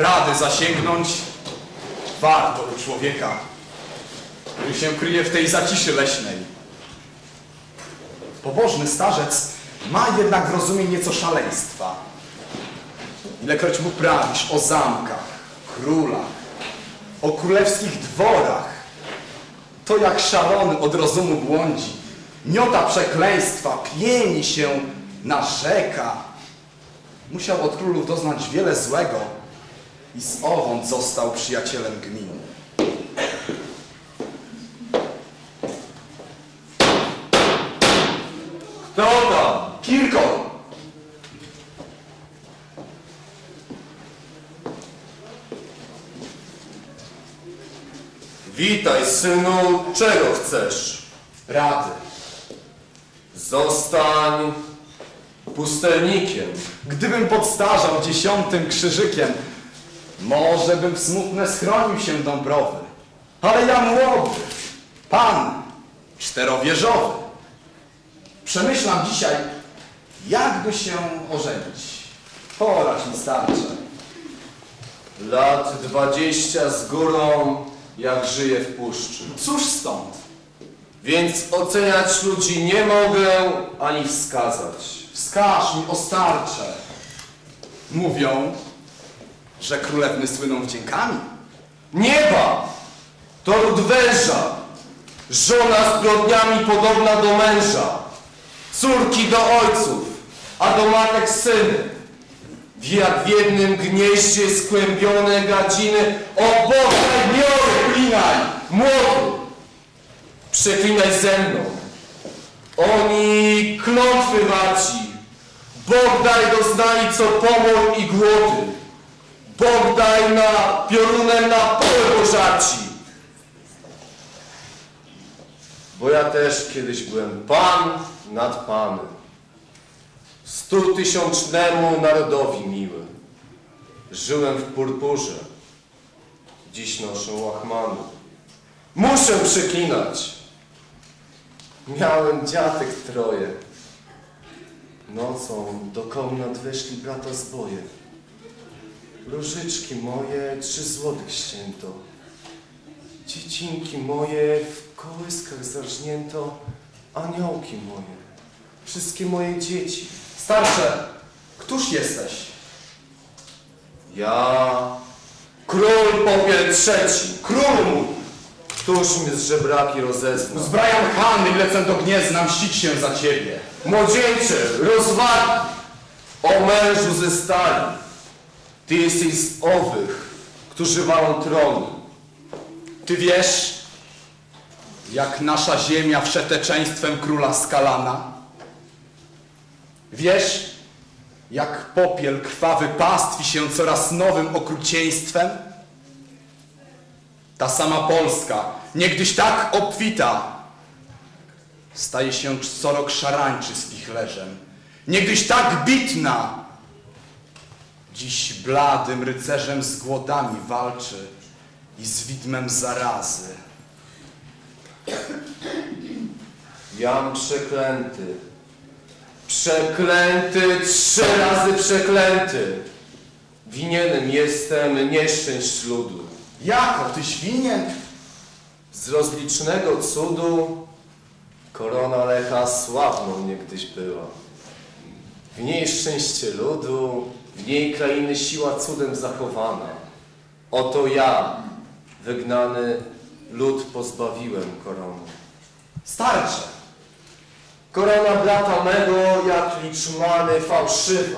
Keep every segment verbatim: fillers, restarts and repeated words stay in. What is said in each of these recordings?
rady zasięgnąć warto u człowieka, który się kryje w tej zaciszy leśnej. Pobożny starzec ma jednak w rozumie nieco szaleństwa. Ilekroć mu prawisz o zamkach, królach, o królewskich dworach, to jak szalony od rozumu błądzi, miota przekleństwa, pieni się, narzeka. Musiał od królów doznać wiele złego i z owąd został przyjacielem gminy. Kto tam? Kirkor! Witaj, synu, czego chcesz? Rady. Zostań pustelnikiem. Gdybym podstarzał dziesiątym krzyżykiem, może bym w smutne schronił się Dąbrowy. Ale ja młody, pan czterowieżowy. Przemyślam dzisiaj, jakby się ożenić. Poradź mi, starcze. Lat dwadzieścia z górą, jak żyję w puszczy. Cóż stąd? Więc oceniać ludzi nie mogę, ani wskazać. Wskaż mi, o starcze. Mówią, że królewny słyną wdziękami. Nieba! To ród węża. Żona zbrodniami podobna do męża. Córki do ojców, a do matek syny. Jak w jednym gnieździe skłębione gadziny. O Boże, miory! Klinaj! Młodu! Przeklinaj ze mną. Oni klątwy warci. Bóg daj doznali co pomór i głody. Bóg daj na piorunem na pole pożarci. Bo ja też kiedyś byłem pan nad panem. Stutysiącznemu narodowi miły. Żyłem w purpurze. Dziś noszę łachmany. Muszę przeklinać. Miałem dziatek troje. Nocą do komnat weszli brata zboje. Różyczki moje trzy złotych ścięto. Dziecinki moje w kołyskach zarżnięto. Aniołki moje. Wszystkie moje dzieci. Starcze, któż jesteś? Ja, król Popiel trzeci. Król mój! Któż mnie z żebraki rozeznał? Zbrajam Han i lecę do Gniezna mścić się za ciebie. Młodzieńcze, rozwagi, o mężu ze stali. Ty jesteś z owych, którzy walą trony. Ty wiesz, jak nasza ziemia wszeteczeństwem króla skalana? Wiesz, jak popiel krwawy pastwi się coraz nowym okrucieństwem? Ta sama Polska, niegdyś tak obfita, staje się co rok szarańczy z pichlerzem. Niegdyś tak bitna, dziś bladym rycerzem z głodami walczy i z widmem zarazy. Jam przeklęty. Przeklęty, trzy razy przeklęty. Winienem jestem nieszczęść ludu. Jako tyś winien? Z rozlicznego cudu korona Lecha sławną niegdyś była. W niej szczęście ludu, w niej krainy siła cudem zachowana. Oto ja, wygnany, lud pozbawiłem korony. Starcze, Korona brata mego, jak liczmany, fałszywa.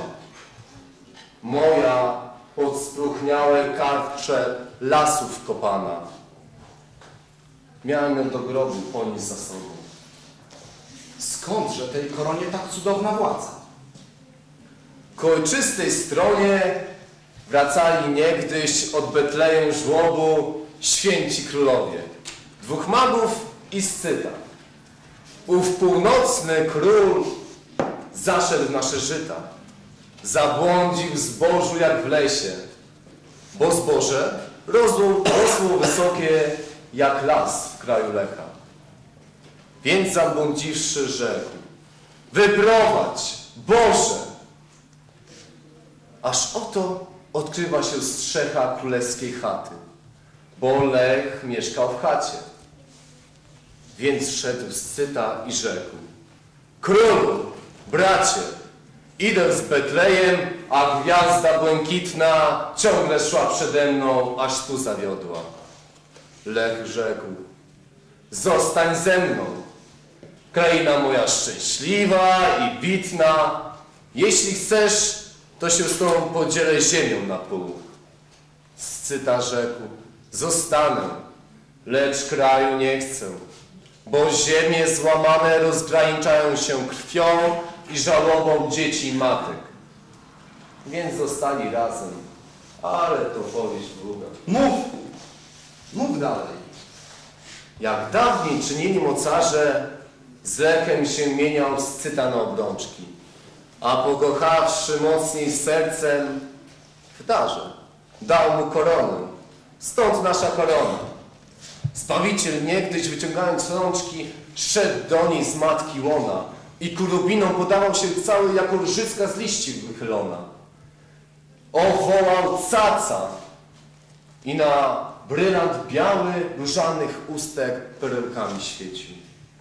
Moja pod spróchniałe karcze lasów kopana. Miałem ją do grobu ponieść za sobą. skądże tej koronie tak cudowna władza? Ku ojczystej stronie wracali niegdyś od Betlejem żłobu święci królowie. Dwóch magów i Scyta. Ów północny król zaszedł w nasze żyta. Zabłądził w zbożu jak w lesie, bo zboże rosło, rosło wysokie jak las w kraju Lecha. Więc zabłądziwszy rzekł: wyprowadź, Boże! Aż oto odkrywa się strzecha królewskiej chaty, bo Lech mieszkał w chacie. Więc szedł Scyta i rzekł: królu, bracie, idę z Betlejem, a gwiazda błękitna ciągle szła przede mną, aż tu zawiodła. Lech rzekł: zostań ze mną, kraina moja szczęśliwa i bitna. Jeśli chcesz, to się z tobą podzielę ziemią na pół. Scyta rzekł: zostanę, lecz kraju nie chcę, bo ziemie złamane rozgraniczają się krwią i żałobą dzieci i matek. Więc zostali razem, ale to powieść długa. Mów! Mów dalej. Jak dawniej czynili mocarze, z Lechem się mieniał Scyta na obrączki, a pokochawszy mocniej sercem, w darze dał mu koronę. Stąd nasza korona. Zbawiciel niegdyś, wyciągając rączki, szedł do niej z matki łona i ku rubinom podawał się cały jako różycka z liści wychylona. Owołał caca i na brylant biały różanych ustek perełkami świecił.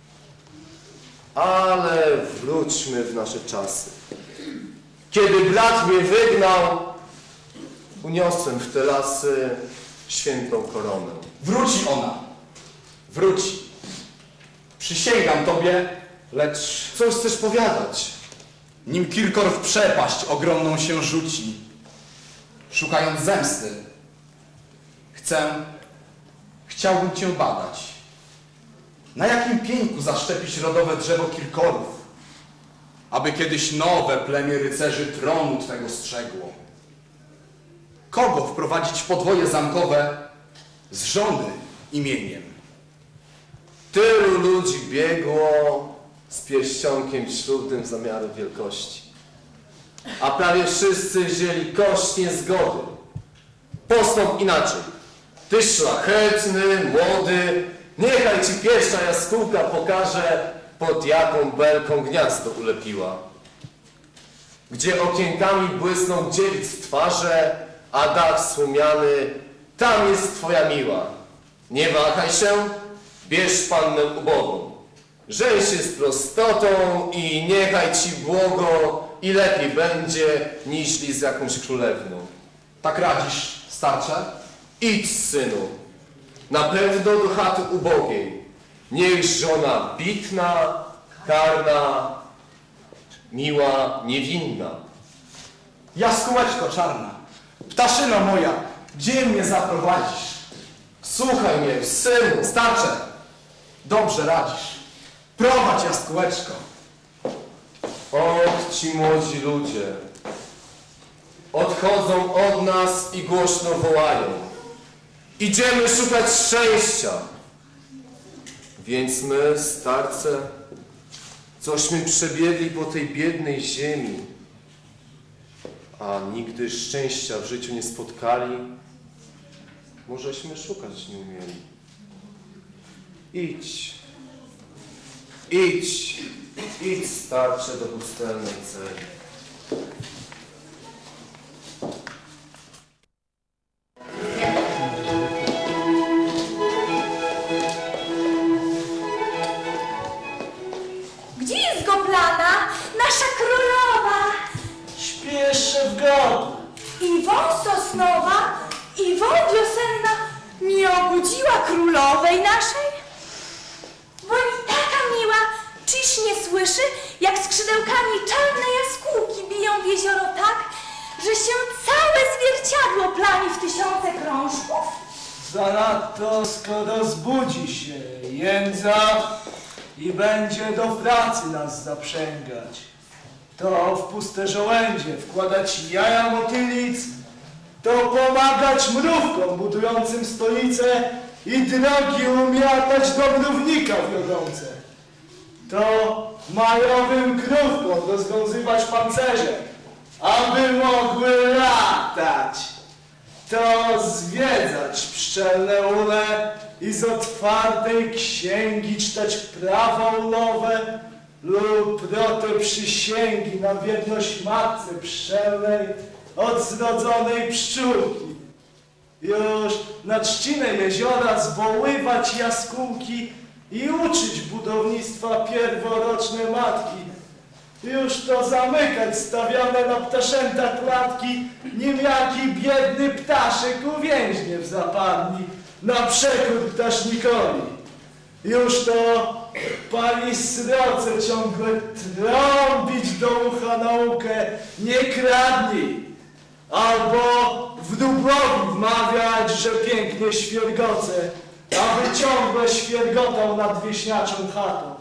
Ale wróćmy w nasze czasy. Kiedy brat mnie wygnał, uniosłem w te lasy świętą koronę. Wróci ona. Wróci. Przysięgam tobie, lecz Coś chcesz powiadać? nim Kirkor w przepaść ogromną się rzuci, szukając zemsty, chcę, chciałbym cię badać. Na jakim pieńku zaszczepić rodowe drzewo Kirkorów, aby kiedyś nowe plemię rycerzy tronu twego strzegło? Kogo wprowadzić w podwoje zamkowe z żony imieniem? Tylu ludzi biegło z pierścionkiem ślubnym zamiaru wielkości, a prawie wszyscy wzięli kość niezgody. Postąp inaczej. Ty szlachetny, młody, niechaj ci pierwsza jaskółka pokaże, pod jaką belką gniazdo ulepiła. Gdzie okienkami błysną dziewic twarze, a dach słomiany, tam jest twoja miła. Nie wahaj się, bierz pannę ubogą. Żeń się z prostotą i niechaj ci błogo i lepiej będzie, niźli z jakąś królewną. Tak radzisz, starcze? Idź, synu, na pewno do chaty ubogiej. Niech żona bitna, karna, miła, niewinna. Jaskółeczko czarna, ptaszyno moja, gdzie mnie zaprowadzisz? Słuchaj mnie, synu. Starcze, dobrze radzisz. Prowadź, jaskółeczko. Och, ci młodzi ludzie odchodzą od nas i głośno wołają: idziemy szukać szczęścia. Więc my, starce, cośmy przebiegli po tej biednej ziemi, a nigdy szczęścia w życiu nie spotkali, możeśmy szukać nie umieli. Idź, idź, idź, starcze, do pustelnej celi. Gdzie jest Goplana, nasza królowa? Śpi jeszcze w grobu. I wąs sosnowa, i woń wiosenna nie obudziła królowej naszej? Woni taka miła, czyś nie słyszy, jak skrzydełkami czarne jaskółki biją w jezioro tak, że się całe zwierciadło plami w tysiące krążków? Zanadto skoro zbudzi się jędza i będzie do pracy nas zaprzęgać, to w puste żołędzie wkładać jaja motylic, to pomagać mrówkom budującym stolicę i drogi umiatać do mrównika wiodące, to majowym krówkom rozwiązywać pancerze, aby mogły latać, to zwiedzać pszczelne ule i z otwartej księgi czytać prawo ulowe lub prote przysięgi na wierność matce pszczelnej od zrodzonej pszczółki. Już na trzcinę jeziora zwoływać jaskółki i uczyć budownictwa pierworoczne matki. Już to zamykać stawiane na ptaszęta klatki, nim jaki biedny ptaszek uwięźnie w zapadni na przekór ptasznikowi. Już to pani sroce ciągle trąbić do ucha naukę, nie kradnij, albo w dublowi wmawiać, że pięknie świergoce, aby ciągle świergotał nad wieśniaczą chatą.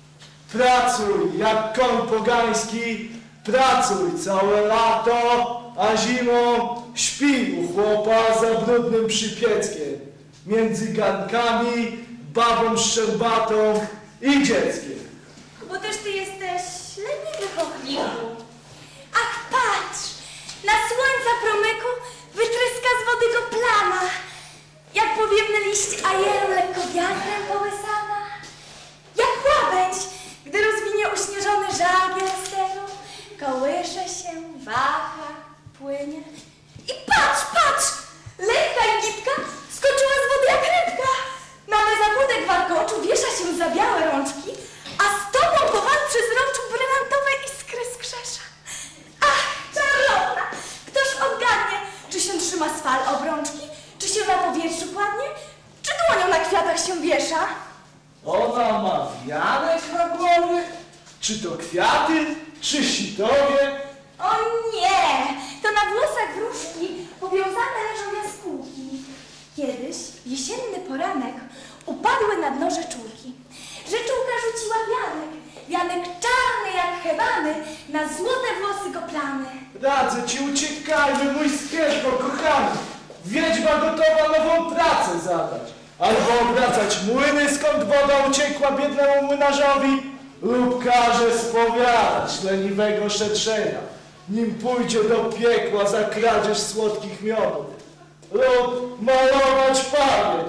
Pracuj jak koń pogański, pracuj całe lato, a zimą śpi u chłopa za brudnym przypieckiem, między garnkami, babą szczerbatą i dzieckiem. Bo też ty jesteś leniwy, chochliku. Ach, patrz, na słońca promyku wytryska z wody go plama, jak powiewny liść ajeru lekko wiatrem połysana, jak łabędź, gdy rozwinie uśnieżony żagiel steru, kołysze się, waha, płynie. I patrz, patrz, lekka i gitka skoczyła z wody jak rybka. Na mezapłódek warkoczu wiesza się za białe rączki, a z tobą po walczy z rączu brylantowe iskry skrzesza. Ach, czarowna! Ktoż odgadnie, czy się trzyma z fal obrączki, czy się na powietrzu kładnie, czy dłonią na kwiatach się wiesza? Ona ma wianek na głowie? Czy to kwiaty, czy sitowie? O nie! To na włosach wróżki powiązane leżą jaskółki. Kiedyś, jesienny poranek, upadły na dno rzeczulki. Rzeczulka rzuciła wianek, wianek czarny jak hebany, na złote włosy go plamy. Radzę ci, uciekajmy, mój skierko kochany. Wiedźma gotowa nową pracę zadać. Albo obracać młyny, skąd woda uciekła biednemu młynarzowi, lub każe spowiadać leniwego szetrzenia, nim pójdzie do piekła za kradzież słodkich miodów, lub malować pawie.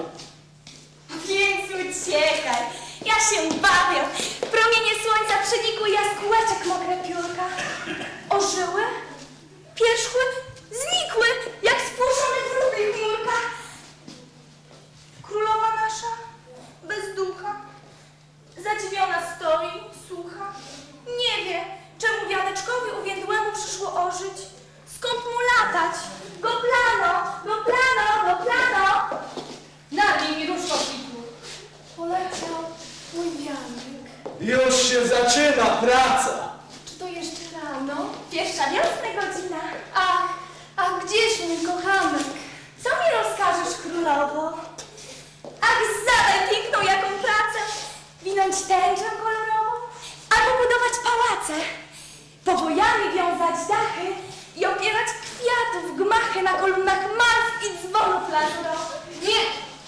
Więc uciekaj, ja się bawię. Promienie słońca przenikły jaskółeczek mokre piórka. Ożyły, pierzchły, znikły, jak spłoszone wróbli chmurka. Królowa nasza, bez ducha, zadziwiona stoi, słucha. Nie wie, czemu wianeczkowi uwiędłemu przyszło ożyć. Skąd mu latać? Go plano, go plano, go plano. Narnij mi róż, chochliku. Poleciał mój wianek. Już się zaczyna praca. Czy to jeszcze rano? Pierwsza wiosna godzina. Ach, a gdzieś mój kochanek? Co mi rozkażesz, królowo? Ach, zadaj piękną jaką pracę. Winąć tęczę kolorową, albo budować pałace. Powojami wiązać dachy i opierać kwiatów gmachy na kolumnach malw i dzwonów lazurowych. Nie!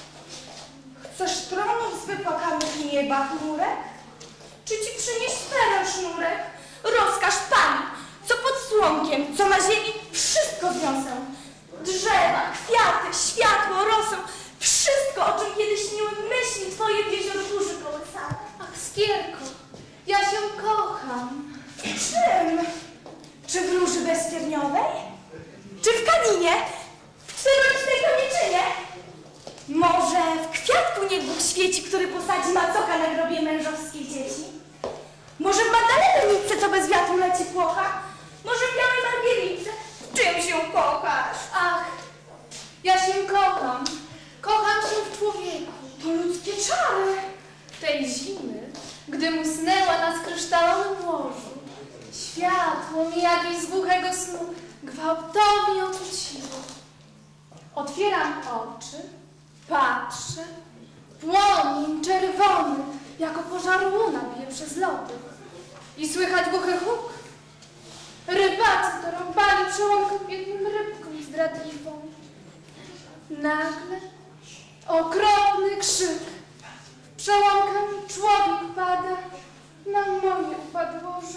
Chcesz tronu z wypłakami nieba chmurek? Czy ci przynieść pełen sznurek? Rozkaż pani, co pod słomkiem, co na ziemi, wszystko zniosę. Drzewa, kwiaty, światło, rosę, wszystko, o czym kiedyś śniły myśli twoje w jezior burzy kołysane. Ach, skierko, ja się kocham. W czym? Czy w róży bezcierniowej? Czy w kaninie? W czerwonistej koniczynie? Może w kwiatku niech Bóg świeci, który posadzi macocha na grobie mężowskiej dzieci? Może w magdalennicy, co bez wiatru leci płocha? Może w białej margielicy? W czym się kochasz? Ach, ja się kocham. Kocham się w człowieku. To ludzkie czary. Tej zimy, gdy musnęła na skryształowym łożu, światło mi jakieś z głuchego snu gwałtownie ocuciło. Otwieram oczy, patrzę, płomień czerwony, jako pożar łuna bije przez lody. I słychać głuchy huk. Rybacy to rąbali przełomkę biednym rybkom zdradliwą. Nagle okropny krzyk. W przełomkę człowiek pada, na moje upadłoże.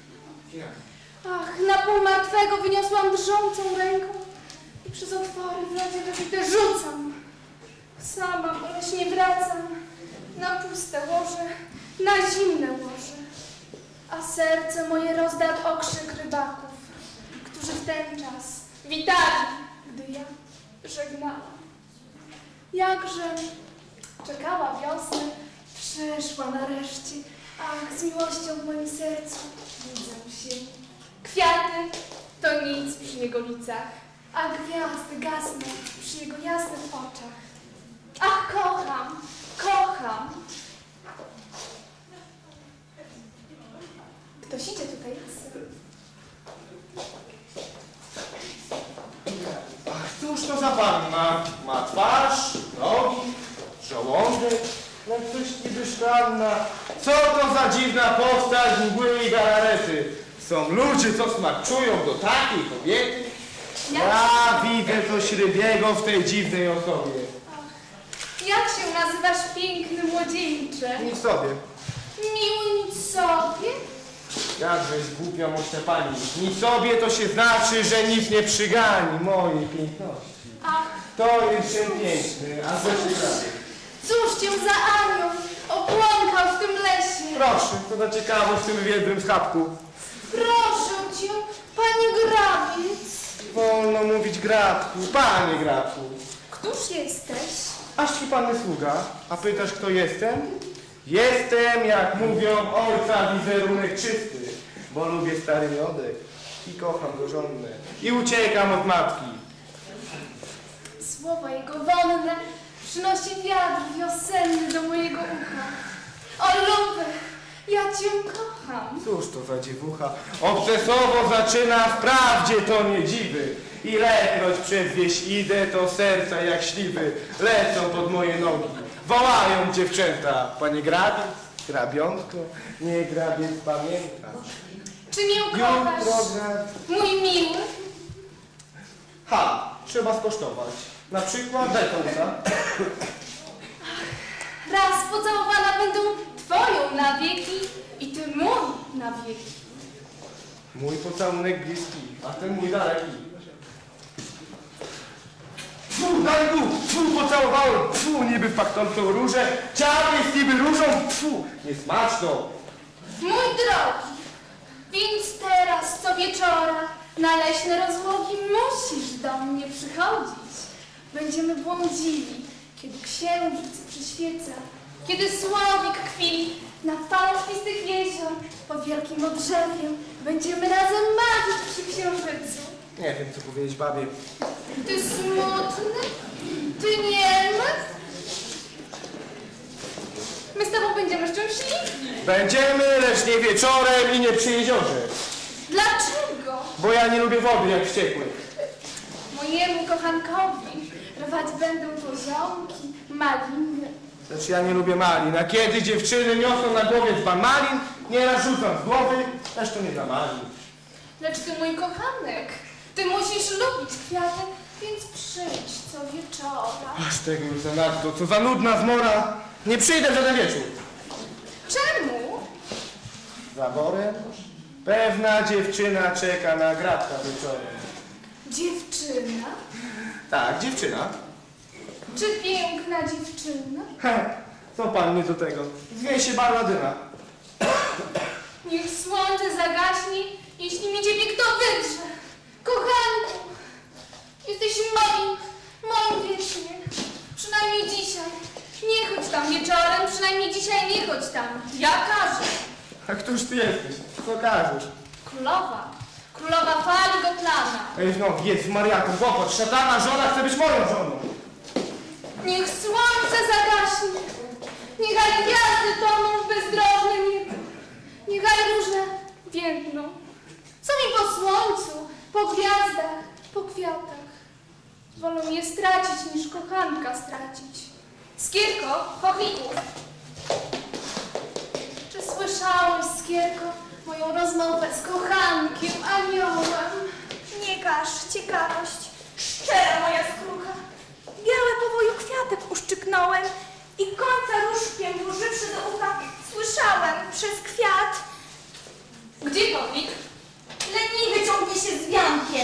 Ach, na pół martwego wyniosłam drżącą ręką i przez otwory w lodzie wybite rzucam. Sama boleśnie wracam na puste łoże, na zimne łoże. A serce moje rozdarł okrzyk rybaków, którzy w ten czas witali, gdy ja żegnałam. Jakże czekała wiosny, przyszła nareszcie, ach, z miłością w moim sercu budzę się. Kwiaty to nic przy jego licach, a gwiazdy gasną przy jego jasnych oczach. Ach, kocham, kocham. Ktoś idzie tutaj? Ach, cóż to za panna? Ma twarz, nogi, żołądek, jak coś niby szklanna. Co to za dziwna postać mgły i galarety? Są ludzie, co smak czują do takiej kobiety? Ja widzę coś rybiego w tej dziwnej osobie. Jak się nazywasz, piękny młodzieńcze? Nic sobie. Miły nic sobie? Jakżeś głupia mośna pani. Nic sobie to się znaczy, że nic nie przygani mojej piękności. Ach, To jest się piękny, a co się graje? cóż cię za anioł obłąkał w tym lesie? Proszę, to na ciekawość w tym wiedrym schapku. Proszę cię, panie grabiec. Wolno mówić Grabku, panie Grabku. Któż jesteś? Aż ci panny sługa, a pytasz kto jestem? Jestem, jak mówią, ojca wizerunek czysty, bo lubię stary miodek i kocham go żonę i uciekam od matki. Słowa jego wonne przynosi wiatr wiosenny do mojego ucha. O lubę, ja cię kocham. Cóż to za dziewucha, obcesowo zaczyna, wprawdzie to nie dziwy. Ilekroć przez wieś idę, to serca jak śliwy lecą pod moje nogi. Wołają dziewczęta, panie grabiec, grabiątko, nie grabiec pamięta. Czy mnie kochasz, Jutro gra... mój miły? Ha, trzeba skosztować. Na przykład betonca. Raz pocałowana będę twoją na wieki i ty mój na wieki. Mój pocałunek bliski, a ten mój daleki. Tfu, daj Bóg, tfu, pocałowałem, tfu, niby w pachnącą różę, ciało jest niby różą, tfu, niesmaczną. Mój drogi, więc teraz co wieczora na leśne rozłogi musisz do mnie przychodzić. Będziemy błądzili, kiedy księżyc przyświeca, kiedy słowik kwili na falach ślistych jezior pod wielkim odrzewiem. Będziemy razem marzyć przy księżycu. Nie wiem, co powiedzieć babie. Ty smutny? Ty niemy? My z tobą będziemy szczęśliwi. Będziemy, lecz nie wieczorem i nie przy jeziorze, Dlaczego? bo ja nie lubię wody jak wściekły. Mojemu kochankowi rwać będą poziomki, maliny. Lecz ja nie lubię malin, a kiedy dziewczyny niosą na głowie dzban malin, nieraz rzucam z głowy, lecz to nie dla malin. Lecz ty, mój kochanek, ty musisz lubić kwiaty, więc przyjdź co wieczora. Aż tego już zanadto, co za nudna zmora. Nie przyjdę w żaden wieczór. Czemu? Zaborem? Pewna dziewczyna czeka na gratka wieczorem. Dziewczyna? Tak, dziewczyna. Czy piękna dziewczyna? He, co panny do tego? Zwie się Balladyna. Niech słońce zagaśnie, jeśli mi ciebie kto wydrze. Kochanku, jesteś moim, moim wiecznie. Przynajmniej dzisiaj. Nie chodź tam wieczorem, przynajmniej dzisiaj nie chodź tam. Ja każę. A któż ty jesteś? Co każesz? Królowa, królowa fali Gotlana. Ej, no, jest Mariaku, popatrz, szatana żona chce być moją żoną. Niech słońce zagaśnie, niechaj gwiazdy toną w bezdrożnym niebie, niechaj róże więdną. Co mi po słońcu, po gwiazdach, po kwiatach? Wolę je stracić, niż kochanka stracić. Skierko, chochlików. Czy słyszałeś, Skierko, moją rozmowę z kochankiem, aniołem? Nie każ, ciekawość, szczera moja skrucha. Białe powoju kwiatek uszczyknąłem i końca różkiem włożywszy do ucha, słyszałem przez kwiat. Gdzie chochlik? Leniwy ciągnie się z wiankiem.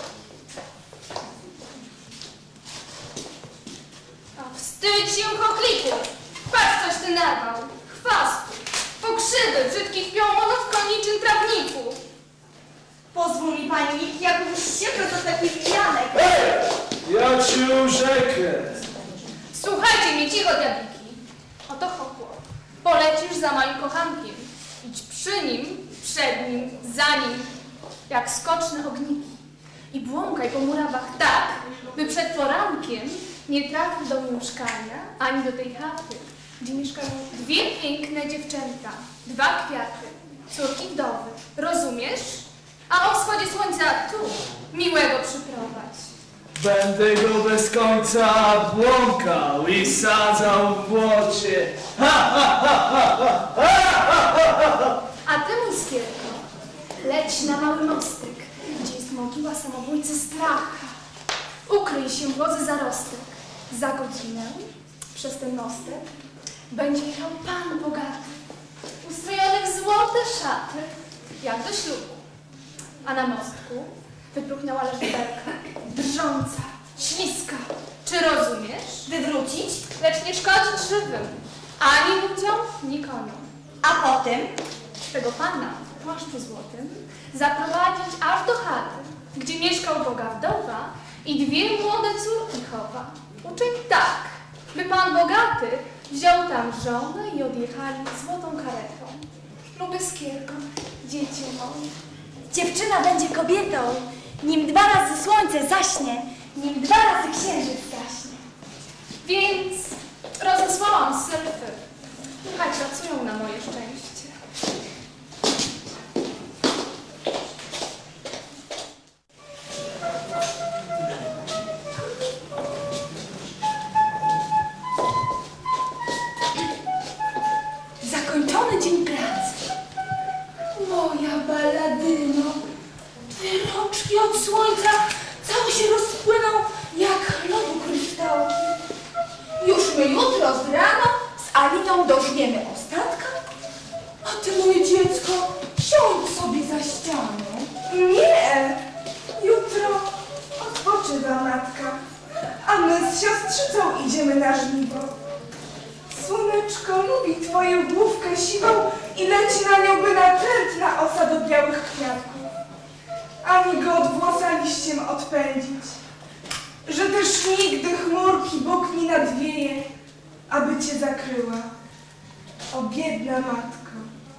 A wstydź się, chochliku! Patrz, coś ty narwał! Chwastu! Pokrzywy brzydkich piołunów w koniczym trawniku! Pozwól mi pani, jak już się to taki Janek. Ej! Ja ci urzekę. Słuchajcie mnie, cicho, diabliki. Oto chopło. Polecisz za moim kochankiem. Idź przy nim, przed nim, za nim, jak skoczne ogniki. I błąkaj po murawach tak, by przed porankiem nie trafił do mieszkania, ani do tej chaty, gdzie mieszkają dwie piękne dziewczęta, dwa kwiaty, córki wdowy. Rozumiesz? A o wschodzie słońca tu miłego przyprowadź. Będę go bez końca błąkał i sadzał w błocie. Ha, ha, ha, ha, ha, ha, ha, ha. A ty, mój skierko, leć na mały mostek, gdzie jest mogiła samobójcy Stracha. Ukryj się w łodzy zarostek. Za godzinę przez ten mostek będzie jechał pan bogaty, ustrojony w złote szaty, jak do ślubu. A na mostku wypróchnęła leżbelka, drżąca, śliska. Czy rozumiesz? Wywrócić, Lecz nie szkodzić żywym, ani ludziom, ni koniom. a potem Tego pana w płaszczu złotym zaprowadzić aż do chaty, gdzie mieszkał boga wdowa i dwie młode córki chowa. Uczyń tak, by pan bogaty wziął tam żonę i odjechali złotą karetą. Lubię skierko, dziecię moje. dziewczyna będzie kobietą, nim dwa razy słońce zaśnie, nim dwa razy księżyc gaśnie. Więc rozesłałam sylfy. Niechaj pracują na moje szczęście. Zakończony dzień pracy. Moja balladyno, twoje rączki od słońca całe się rozpłyną jak lodu kryształki. Już my jutro z rana z Aliną dożniemy ostatka, a ty, moje dziecko, siądź sobie za ścianą. Nie, jutro odpoczywa matka, a my z siostrzycą idziemy na żniwo. Słoneczko lubi twoją główkę siwą i leci na nią, by natrętna osa do białych kwiatków. Ani go od włosa liściem odpędzić, że też nigdy chmurki Bóg nie nadwieje, aby cię zakryła. O biedna matko,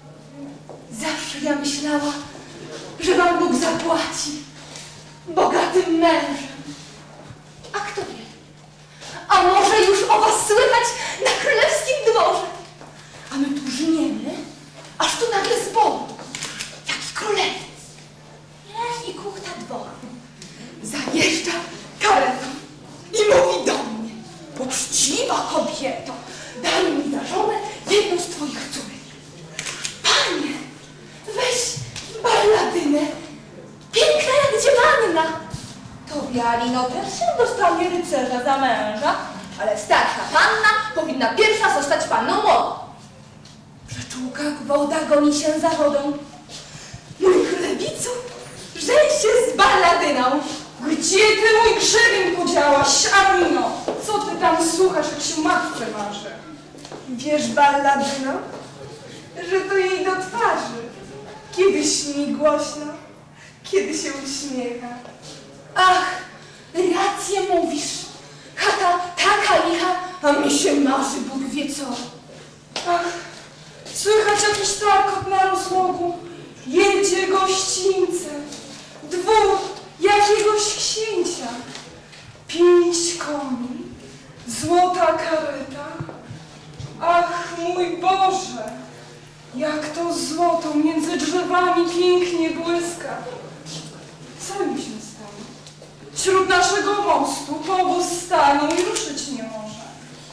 zawsze ja myślała, że wam Bóg zapłaci bogatym mężem. A kto wie? A może już o was słychać na królewskim dworze? A my tu żniemy, aż tu nagle z boku, jaki królewiec, i kuchta dworu, zajeżdża karetą i mówi do mnie: poczciwa kobieto, daj mi za żonę jedną z twoich córek. Panie, weź balladynę, piękna jak dziewanna. Tobie, Alino, też się dostanie rycerza za męża, ale starsza panna powinna pierwsza zostać panną młodą. Przeczułka woda goni się za wodą. Mój królewicu, żeń się z balladyną. Gdzie ty, mój grzebień, podziałaś, Alino? Co ty tam słuchasz, jak się matce marzy? Wiesz, balladyno, że to jej do twarzy, kiedy śni głośno, kiedy się uśmiecha. Ach, rację mówisz. Chata taka licha, a mi się marzy Bóg wie co. Ach, słychać jakiś tarkot na rozłogu. Jedzie gościńce. Dwór jakiegoś księcia. Pięć koni. Złota kareta. Ach, mój Boże, jak to złoto między drzewami pięknie błyska. Co mi się stało? Wśród naszego mostu powóz stanął i ruszyć nie może.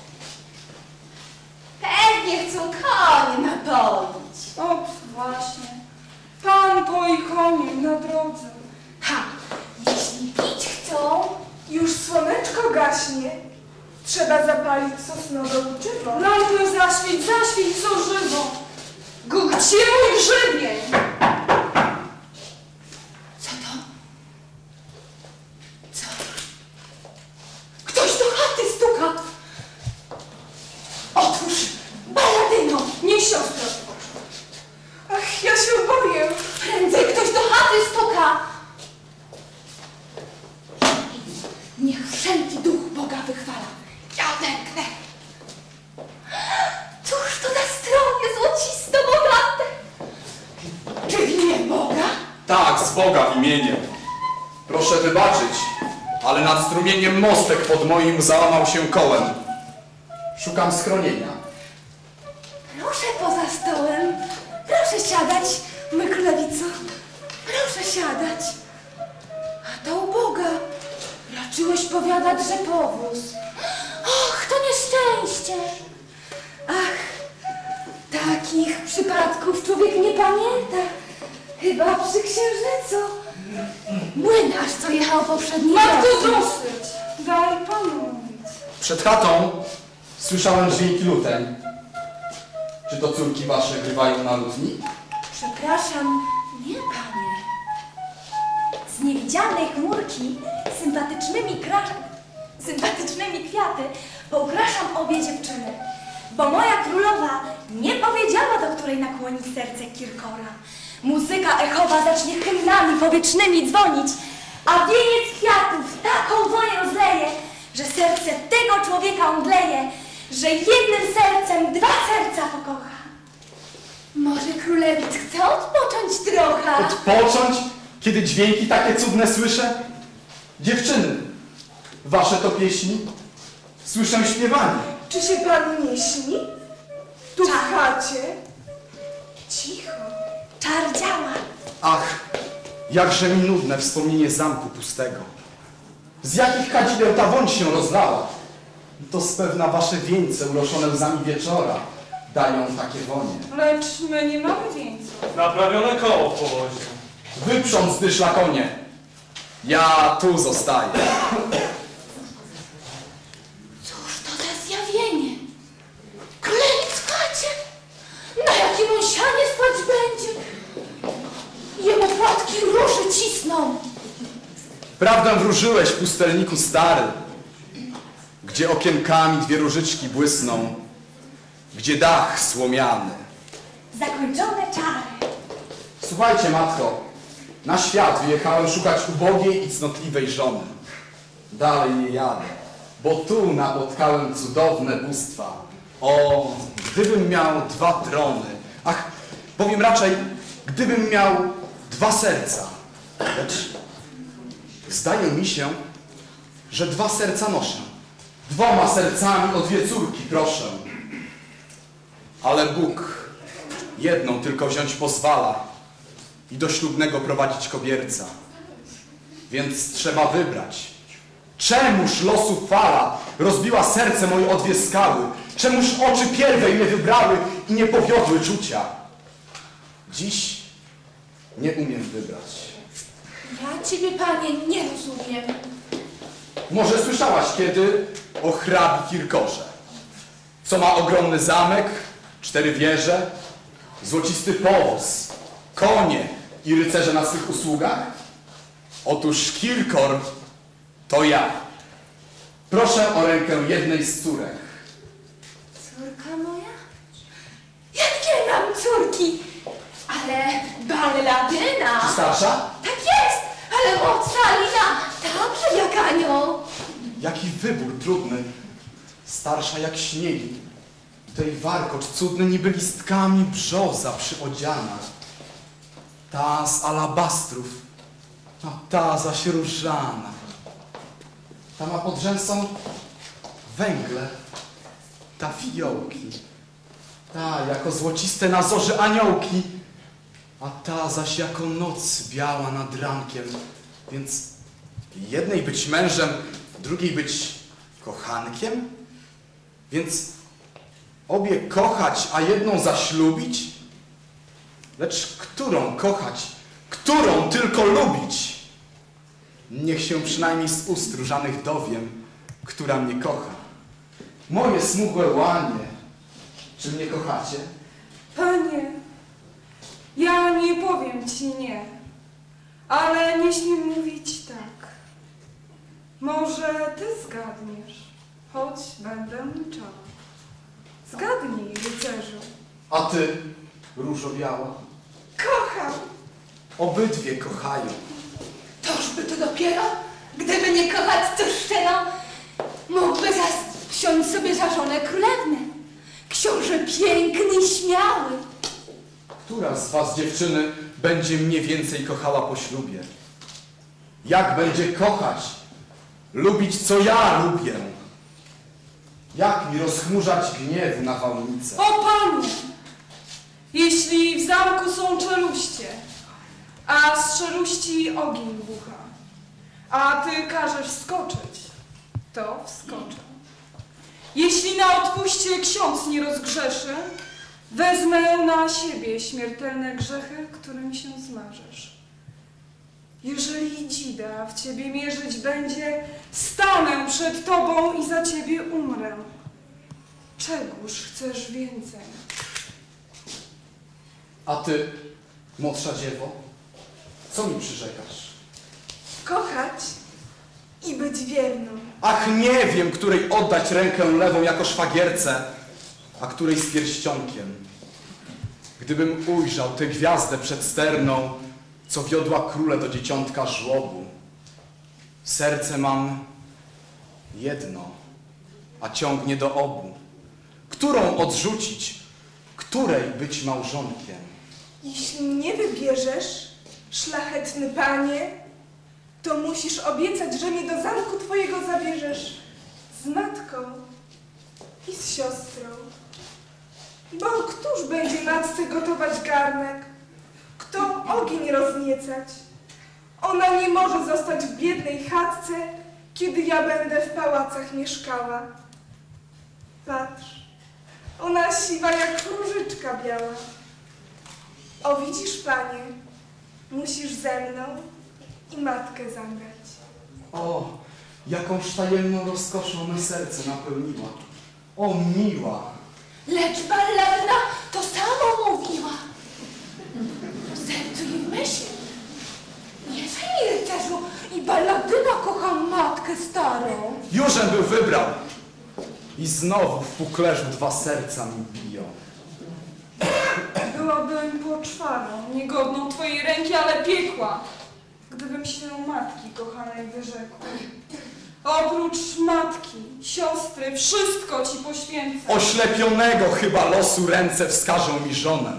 Pewnie chcą konie napoić. O, właśnie. Pan poi konie na drodze. Ha! Jeśli pić chcą, już słoneczko gaśnie. Trzeba zapalić sosnowe łuczywo. Lampę zaświeć, zaświeć co żywo. Gdzie mój grzebień? Co to? Co? Ktoś do chaty stuka. Otwórz, balladyno, niech siostra otworzy. Ach, ja się boję. Prędzej ktoś do chaty stuka. Tak, z Boga w imieniu. Proszę wybaczyć, ale nad strumieniem mostek pod moim załamał się kołem. Szukam schronienia. Proszę poza stołem. Proszę siadać, mój królewico. Proszę siadać. A to uboga. Raczyłeś powiadać, że powóz. Och, to nieszczęście. Ach, takich przypadków człowiek nie pamięta. Chyba przy księżycu. Młynarz, co jechał poprzedni raz. Matko, dosyć! Daj panu mówić. Przed chatą słyszałem dźwięki luteń. Czy to córki wasze grywają na lutni? Przepraszam, nie panie. Z niewidzialnej chmurki sympatycznymi, kra- sympatycznymi kwiaty poukraszam obie dziewczyny, bo moja królowa nie powiedziała, do której nakłoni serce Kirkora. Muzyka echowa zacznie hymnami powietrznymi dzwonić, a wieniec kwiatów taką wonię rozleje, że serce tego człowieka omdleje, że jednym sercem dwa serca pokocha. Może królewic chce odpocząć trochę? Odpocząć, kiedy dźwięki takie cudne słyszę? Dziewczyny, wasze to pieśni? Słyszę śpiewanie. Czy się panu nie śni? Tu w Czar. chacie? Cicho, czar działa. Ach, jakże mi nudne wspomnienie zamku pustego. Z jakich kadzideł ta woń się rozlała? To spewna wasze wieńce uroszone łzami wieczora dają takie wonie. Lecz my nie mamy wieńców. Naprawione koło w powozie. Wyprząc ty szlakonie. Ja tu zostaję. Cóż to za zjawienie? Królewic w chacie? Na jakim on sianie spać będzie? Jemu płatki róży cisną. Prawdę wróżyłeś, pustelniku stary, gdzie okienkami dwie różyczki błysną, gdzie dach słomiany. Zakończone czary. Słuchajcie, matko, na świat wyjechałem szukać ubogiej i cnotliwej żony. Dalej nie jadę, bo tu napotkałem cudowne bóstwa. O, gdybym miał dwa trony, ach, powiem raczej, gdybym miał dwa serca. Lecz zdaje mi się, że dwa serca noszę. Dwoma sercami o dwie córki proszę. Ale Bóg jedną tylko wziąć pozwala i do ślubnego prowadzić kobierca. Więc trzeba wybrać. Czemuż losu fala rozbiła serce moje o dwie skały? Czemuż oczy pierwej mnie wybrały i nie powiodły czucia? Dziś nie umiem wybrać. Ja ciebie, panie, nie rozumiem. Może słyszałaś kiedy o hrabi Kirkorze, co ma ogromny zamek, cztery wieże, złocisty powóz, konie i rycerze na swych usługach? Otóż Kirkor to ja. Proszę o rękę jednej z córek. Córka moja? Jakie mam córki? Ale balladyna. Starsza? Tak jest, ale młodsza Alina także jak anioł. Jaki wybór trudny. Starsza jak śniegi. Tej warkocz cudny niby listkami brzoza przyodziana. Ta z alabastrów, a ta zaś różana. Ta ma pod rzęsą węgle, ta fiołki. Ta jako złociste na zorzy aniołki, a ta zaś jako noc biała nad rankiem. Więc jednej być mężem, drugiej być kochankiem? Więc obie kochać, a jedną zaślubić? Lecz którą kochać, którą tylko lubić? Niech się przynajmniej z ust różanych dowiem, która mnie kocha. Moje smugłe łanie, czy mnie kochacie? Panie, ja nie powiem ci nie, ale nie śmiem mówić tak. Może ty zgadniesz, choć będę milczała. Zgadnij, rycerzu. A ty, różo biała? Kocham! Obydwie kochają. Tożby to dopiero, gdyby nie kochać co szczero, mógłby zas wsiąść sobie za żonę królewnę. Książę piękny i śmiały. Która z was, dziewczyny, będzie mnie więcej kochała po ślubie? Jak będzie kochać, lubić, co ja lubię? Jak mi rozchmurzać gniew na nawałnicę? O panie! Jeśli w zamku są czeluście, a z czeluści ogień bucha, a ty każesz wskoczyć, to wskoczę. Jeśli na odpuście ksiądz nie rozgrzeszy, wezmę na siebie śmiertelne grzechy, którym się zmarzesz. Jeżeli dzida w ciebie mierzyć będzie, stanę przed tobą i za ciebie umrę. Czegóż chcesz więcej? A ty, młodsza dziewo, co mi przyrzekasz? Kochać i być wierną. Ach, nie wiem, której oddać rękę lewą jako szwagierce, a której z pierścionkiem. Gdybym ujrzał tę gwiazdę przedsterną, co wiodła króle do dzieciątka żłobu. Serce mam jedno, a ciągnie do obu. Którą odrzucić, której być małżonkiem? Jeśli mnie wybierzesz, szlachetny panie, to musisz obiecać, że mnie do zamku twojego zabierzesz z matką i z siostrą. Bo któż będzie matce gotować garnek? Kto ogień rozniecać? Ona nie może zostać w biednej chatce, kiedy ja będę w pałacach mieszkała. Patrz, ona siwa jak różyczka biała. O, widzisz, panie, musisz ze mną i matkę zabrać. O, jakąż tajemną rozkoszą me serce napełniła. O, miła! Lecz balladna to samo mówiła. W sercu i w myśli. Nie żeni rycerzu i balladyna kocham matkę starą. Jużem był wybrał. I znowu w puklerzu dwa serca mi biją. Byłabym poczwarą, niegodną twojej ręki, ale piekła, gdybym się matki kochanej wyrzekła. Oprócz matki, siostry, wszystko ci poświęcę. Oślepionego chyba losu ręce wskażą mi żonę.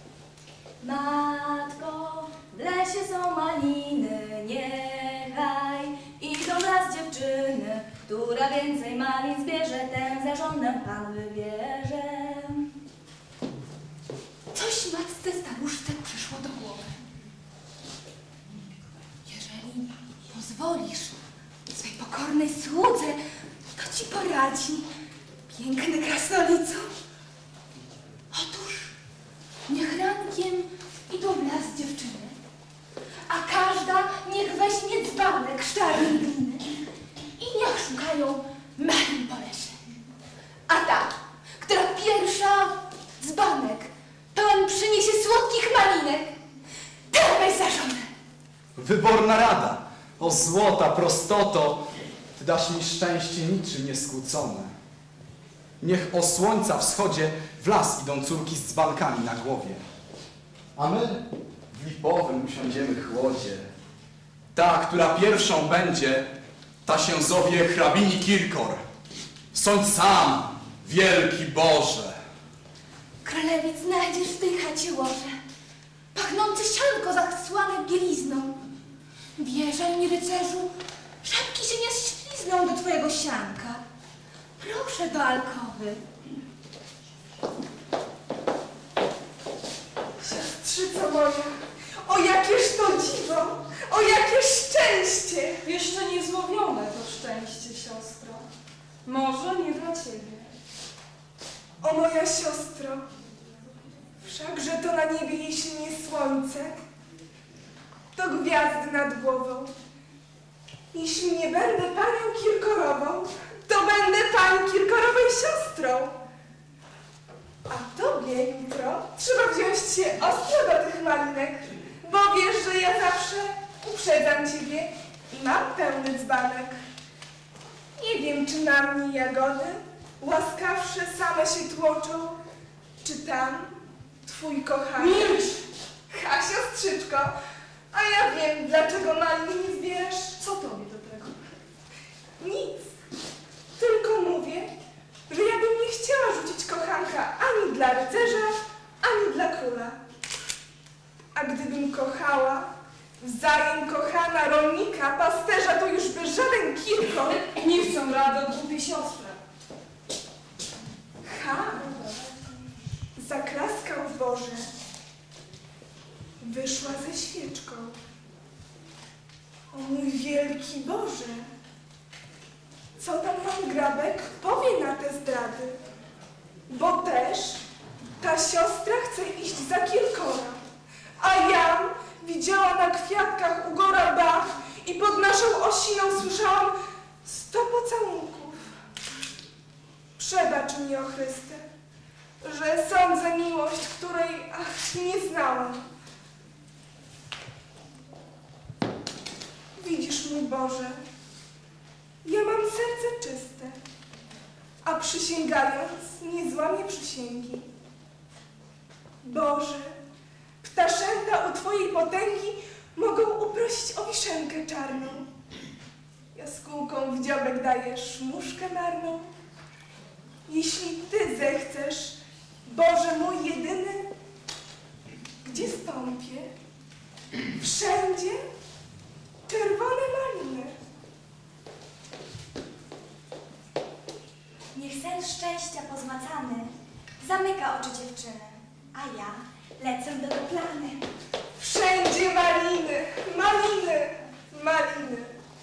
Matko, w lesie są maliny, niechaj idą wraz dziewczyny, która więcej malin zbierze, ten za żonę Pan wybierze. Coś matce staruszce przyszło do głowy. Jeżeli pozwolisz swej pokornej słudze, to ci poradzi, piękny krasnolico. Otóż niech rankiem idą w las dziewczyny, a każda niech weźmie dzbanek szczarnej gliny i niech szukają malin po lesie. A ta, która pierwsza dzbanek pełen przyniesie słodkich malinek, tę weź za żonę. Wyborna rada. O złota prostoto, ty dasz mi szczęście niczym nieskłócone. Niech o słońca wschodzie w las idą córki z dzbankami na głowie. A my w lipowym usiądziemy chłodzie. Ta, która pierwszą będzie, ta się zowie hrabini Kirkor. Sądź sam, wielki Boże. Królewic znajdziesz w tej chacie łoże, pachnące sianko zasłane bielizną. Wierzaj mi, rycerzu, szapki się nie ślizną do twojego sianka. Proszę do alkowy. Siostrzyco moja, o jakież to dziwo, o jakie szczęście! Jeszcze niezłowione to szczęście, siostro. Może nie dla ciebie. O moja siostro, wszakże to na niebie jeśli nie słońce, to gwiazdy nad głową. Jeśli nie będę panią Kirkorową, to będę pani Kirkorowej siostrą. A tobie jutro trzeba wziąć się ostro do tych malinek, bo wiesz, że ja zawsze uprzedzam ciebie i mam pełny dzbanek. Nie wiem, czy na mnie jagody łaskawsze same się tłoczą, czy tam twój kochany. Milcz! Ha, siostrzyczko, a ja wiem, dlaczego malin nie zbierasz. Co tobie do tego? Nic, tylko mówię, że ja bym nie chciała rzucić kochanka ani dla rycerza, ani dla króla. A gdybym kochała, wzajem kochana rolnika, pasterza, to już by żaden kilko Nie chcą rady od głupiej siostry. Ha! Zaklaskał Boże. Wyszła ze świeczką. O mój wielki Boże! Co tam pan Grabek powie na te zdrady? Bo też ta siostra chce iść za kilkora, a ja widziała na kwiatkach u Góra Bach i pod naszą osiną słyszałam sto pocałunków. Przebacz mi, o Chryste, że sądzę miłość, której ach, nie znałam. Widzisz, mój Boże, ja mam serce czyste, a przysięgając nie złamię przysięgi. Boże, ptaszęta u Twojej potęgi mogą uprosić o wiszenkę czarną. Jaskółką w dziobek dajesz muszkę marną. Jeśli Ty zechcesz, Boże mój jedyny, gdzie stąpię? Wszędzie czerwone maliny. Niech sen szczęścia pozmacany zamyka oczy dziewczyny, a ja lecę do Goplany. Wszędzie maliny, maliny, maliny.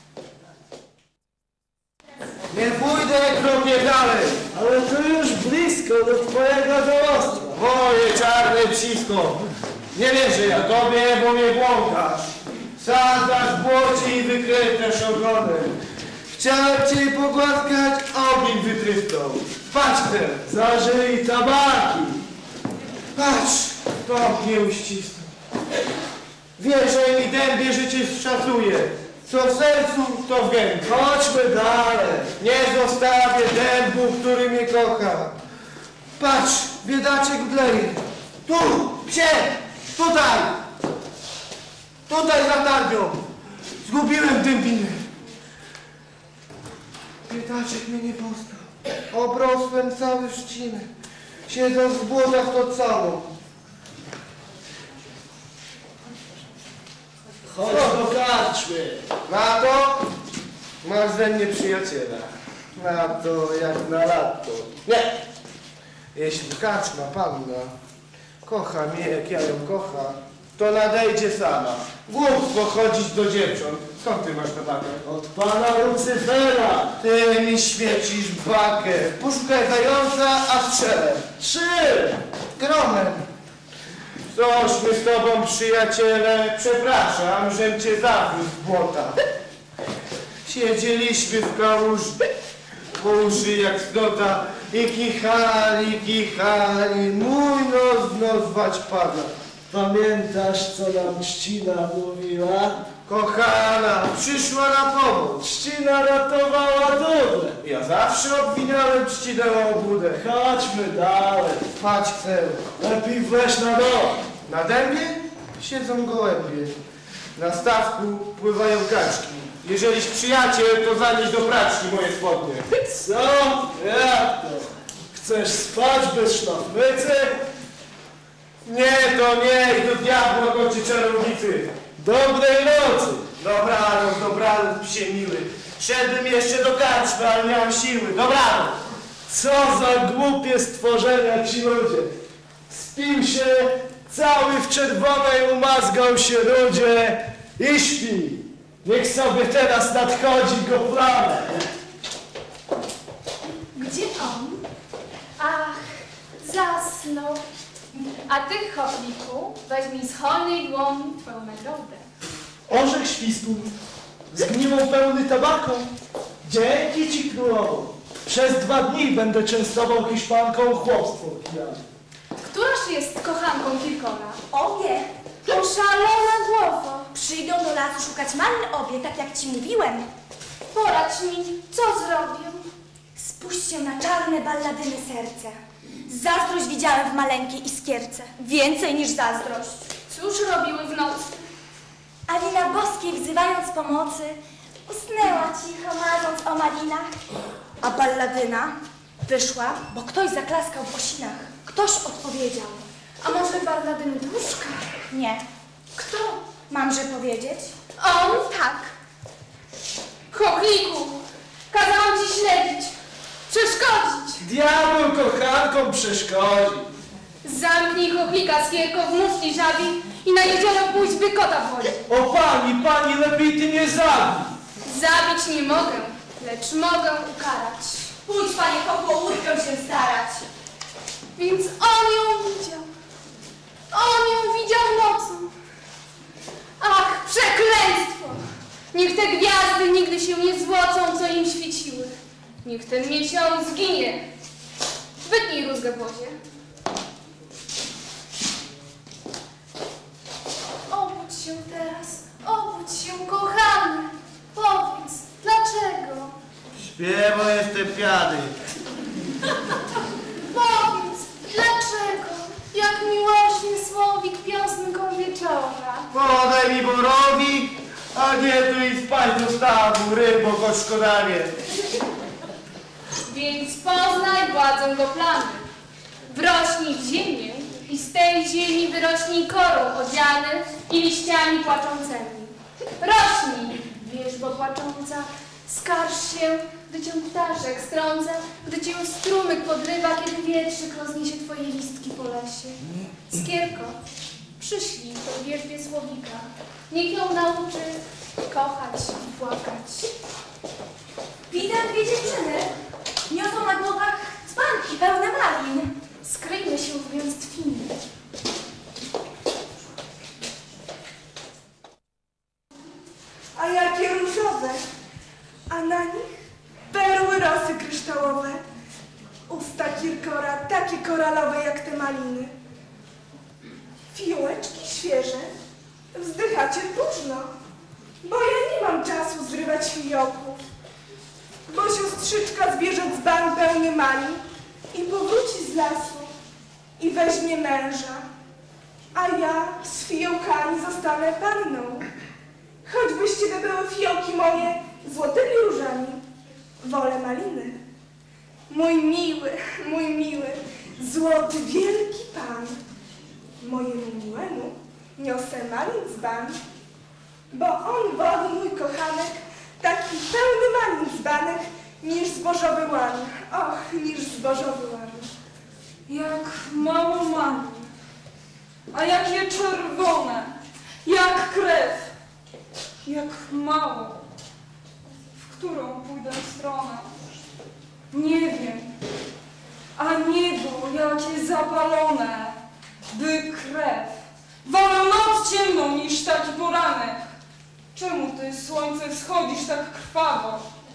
Nie pójdę krokiem dalej, ale tu już blisko do twojego domostwa. Moje czarne psisko, nie wierzę ja tobie, bo mnie błąkasz. Sadzasz w błocie i wykręcasz ogonem. Chciałem cię pogłaskać, ogień wytryskał. Patrz te, zażyj tabaki. Patrz, to mnie uścisnął. Wierzę mi dębie, że cię szacuję. Co w sercu, to w gębie. Chodźmy dalej. Nie zostawię dębu, który mnie kocha. Patrz, biedaczek mdleje. Tu, psie, tutaj. Tutaj za tarnią. Zgubiłem dębinę. Biedaczek mnie nie poznał. Obrosłem cały w trzcinę. Siedząc w błotach to całą. Chodź do karczmy. Na to masz ze mnie przyjaciela. Na to jak na lato. Nie. Jeśli karczma panna kocha mnie jak ja ją kocham, to nadejdzie sama. Głupstwo chodzić do dziewcząt. Skąd ty masz tabakę? Od pana Lucyfera. Ty mi świecisz bakę. Poszukaj zająca, a strzelę. Trzy. Gromem. Cośmy z tobą, przyjaciele, przepraszam, żem cię zawiózł w błota. Siedzieliśmy w kałuży, po uszy jak stota i kichali, kichali, mój nos w nos wać pada. Pamiętasz, co nam Trzcina mówiła? Kochana, przyszła na pomoc. Trzcina ratowała dudę. Ja zawsze obwiniałem Trzcinę o obłudę. Chodźmy dalej. Spać chcę. Lepiej weź na dół. Na dębie siedzą gołębie. Na stawku pływają kaczki. Jeżeliś przyjaciel, to zanieś do praczki moje spodnie. Co? Jak to? Chcesz spać bez szlafmycy? Nie, to nie, i do diabła kończy czarownicy. Dobrej nocy. Dobranoc, dobranoc, psie miły. Szedłbym jeszcze do karczmy, ale nie mam siły. Dobranoc. Co za głupie stworzenia ci ludzie. Spił się, cały w czerwonej umazgał się rudzie i śpi. Niech sobie teraz nadchodzi Goplana. Gdzie on? Ach, zasnął. A ty, chochliku, weźmij z hojnej dłoni twoją nagrodę. Orzech świstu, zgniłą pełny tabaką. Dzięki ci, królowo. Przez dwa dni będę częstował Hiszpanką chłopstwo pijane. Któraż jest kochanką Kilkora? Obie, Oszalona głowo. przyjdą do lasu szukać malin obie, tak jak ci mówiłem. Poradź mi, co zrobię? Spuść się na czarne balladyny serce. Zazdrość widziałem w maleńkiej iskierce. Więcej niż zazdrość. Cóż robiły w nocy? Alina Boskiej, wzywając pomocy, usnęła cicho, marząc o malinach. A balladyna wyszła, bo ktoś zaklaskał w osinach. Ktoś odpowiedział. A może balladyny duszka? Nie, Kto? Mamże powiedzieć? On tak. Kochliku, kazałam ci śledzić, przeszkodzić. Diabeł kochankom przeszkodzi. Zamknij kochlika z kierką w muszli żabi i na jezioro pójdź, by kota wodzi. O pani, pani, lepiej ty nie zabij. Zabić nie mogę, lecz mogę ukarać. Pójdź, panie, koło łódkę się starać. Więc on ją widział. On ją widział nocą. Ach, przekleństwo! Niech te gwiazdy nigdy się nie złocą, co im świeciły. Niech ten miesiąc zginie. Wytnij rózgę w wodzie. Obudź się teraz, obudź się, kochany. Powiedz, dlaczego? Śpię, bo jestem piany. Powiedz, dlaczego? Jak miłośnie słowik piosenką wieczora. Podaj mi borowik, a nie tu i spać do stawu, rybo koszkodanie. Więc poznaj władzę go plany. Wrośnij w ziemię i z tej ziemi wyrośnij korą odziany i liściami płaczącymi. Rośnij, wierzbo płacząca, skarż się, gdy cię ptaszek strąca, gdy cię strumyk podrywa, kiedy wietrzyk rozniesie twoje listki po lesie. Skierko, przyślij po wierzbie słowika, niech ją nauczy kochać i płakać. Widzę dwie dziewczyny. Niosą na głowach dzbanki pełne malin. Skryjmy się w gęstwinie. A jakie różowe, a na nich perły rosy kryształowe. Usta Kirkora takie koralowe jak te maliny. Fiołeczki świeże, wzdychacie próżno, bo ja nie mam czasu zrywać fiołków, bo siostrzyczka zbierze dzban pełny malin i powróci z lasu i weźmie męża, a ja z fiołkami zostanę panną. Choćbyście to były fiołki moje złotymi różami, wolę maliny. Mój miły, mój miły, złoty wielki pan, mojemu miłemu niosę malin dzban, bo on woli, mój kochanek, taki pełny malin dzbanek, niż zbożowy łan. Och, niż zbożowy łan. Jak mało malin, a jakie czerwone, jak krew, jak mało, w którą pójdę stronę, nie wiem, a niebo jakie zapalone, by krew, wolę noc ciemną niż taki poranek. Czemu ty, słońce, wschodzisz tak krwawo?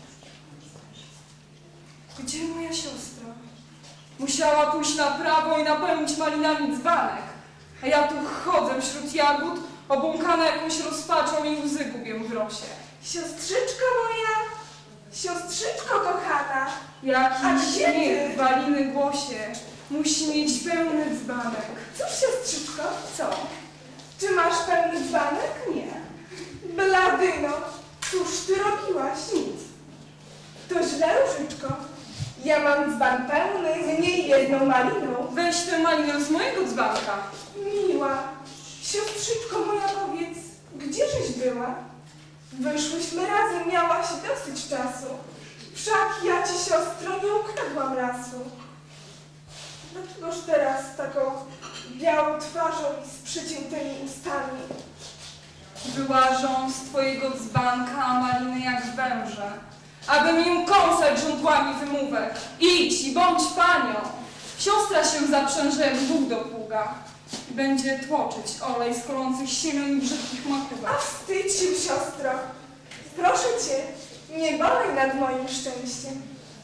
Gdzie moja siostra? Musiała pójść na prawo i napełnić malinami dzbanek, a ja tu chodzę wśród jagód, obłąkana jakąś rozpaczą i łzy gubię w rosie. Siostrzyczko moja, siostrzyczko kochana, a Jaki gdzie śmiech ty? w Waliny głosie musi mieć pełny dzbanek. Cóż, siostrzyczko, Co? czy masz pełny dzbanek? Nie. Bladyno, cóż ty robiłaś? Nic. To źle, Różyczko. Ja mam dzban pełny, mniej jedną maliną. Weź tę malinę z mojego dzbanka. Miła, siostrzyczko moja, powiedz, gdzieżeś była? Wyszłyśmy razem, miałaś dosyć czasu. Wszak ja ci, siostro, nie ukradłam lasu. Dlaczegoż teraz taką białą twarzą i z przyciętymi ustami? Wyłażą z twojego dzbanka maliny jak węże, abym im kąsać żądłami wymówek. Idź i bądź panią. Siostra się zaprzęże jak Bóg do pługa i będzie tłoczyć olej z kolących siemion i brzydkich A makówek. wstydź się, siostro. Proszę cię, nie bolej nad moim szczęściem.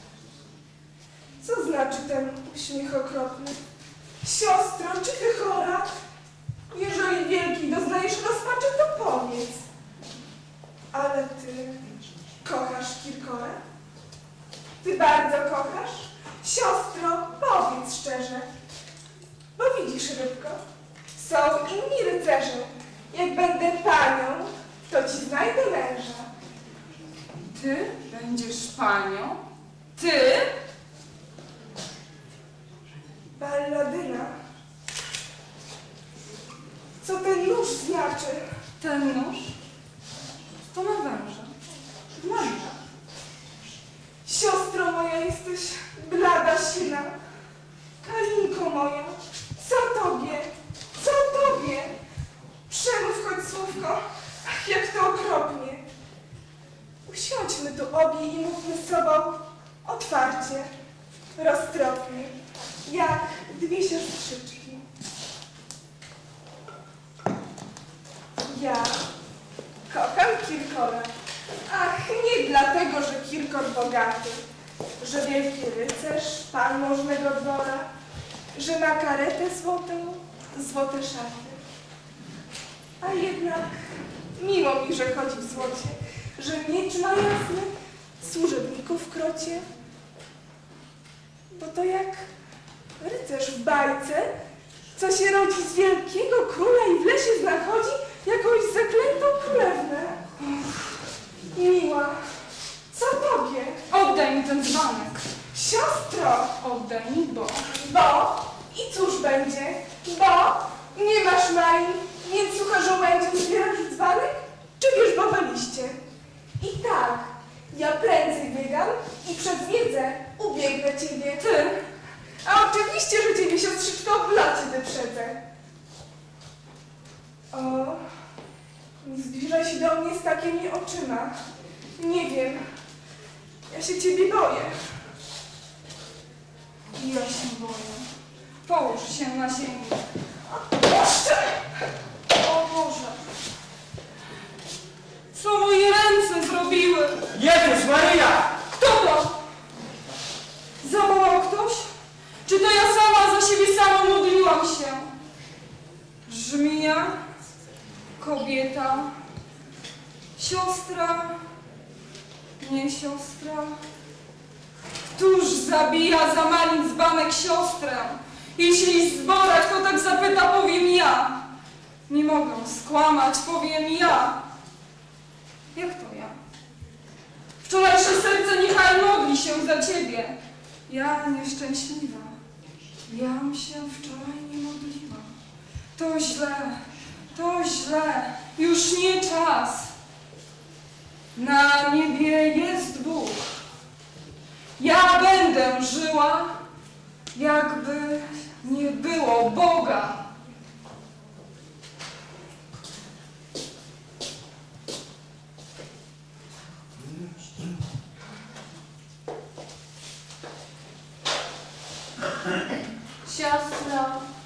Co znaczy ten uśmiech okropny? Siostro, czy ty chora? Jeżeli wielki doznajesz rozpaczy, to powiedz. Ale ty kochasz Kirkora? Ty bardzo kochasz? Siostro, powiedz szczerze. Bo widzisz, rybko, są inni rycerze. Jak będę panią, to ci znajdę męża. Ty będziesz panią? Ty? Balladyna. Co ten ten nóż znaczy? Ten nóż to ma węża. Węża. Siostro moja, jesteś blada sina. Kalinko moja, co tobie? Co tobie? Przemów choć słówko, ach, jak to okropnie. Usiądźmy tu obie i mówmy z sobą otwarcie, roztropnie, jak dwie siostrzyczki. Ja kocham Kirkora. Ach, nie dlatego, że Kirkor bogaty, że wielki rycerz, pan możnego dwora, że ma karetę złotą, złote szaty. A jednak, mimo mi, że chodzi w złocie, że miecz ma jasny, służebników w krocie, bo to jak rycerz w bajce, co się rodzi z wielkiego króla i w lesie znachodzi jakąś zaklętą królewnę. Miła, co tobie? Oddaj mi ten dzbanek. Siostro! Oddaj mi, bo... Bo? I cóż będzie? Bo? Nie masz Marii, więc sucho żołędziu zbierasz dzbanek? Czy wiesz bowe liście? I tak, ja prędzej biegam i przez wiedzę ubiegnę ciebie. Ty? A oczywiście, że ciebie, siostrzyczko, w locie wyprzedzę. O, nie zbliżaj się do mnie z takimi oczyma. Nie wiem, ja się ciebie boję. Ja się boję. Połóż się na ziemi. Puszczaj! O Boże! Co moje ręce zrobiły? Jezus Maria! Kto to? Zawołał ktoś? Czy to ja sama za siebie samą modliłam się? Żmija, kobieta, siostra, nie siostra. Któż zabija za malin dzbanek siostrę? Jeśli zborać, to tak zapyta, powiem ja. Nie mogę skłamać, powiem ja. Jak to ja? Wczorajsze serce niechaj modli się za ciebie. Ja nieszczęśliwa. Jam się wczoraj nie modliła. To źle, to źle. Już nie czas. Na niebie jest Bóg. Ja będę żyła, jakby nie było Boga. Siostro,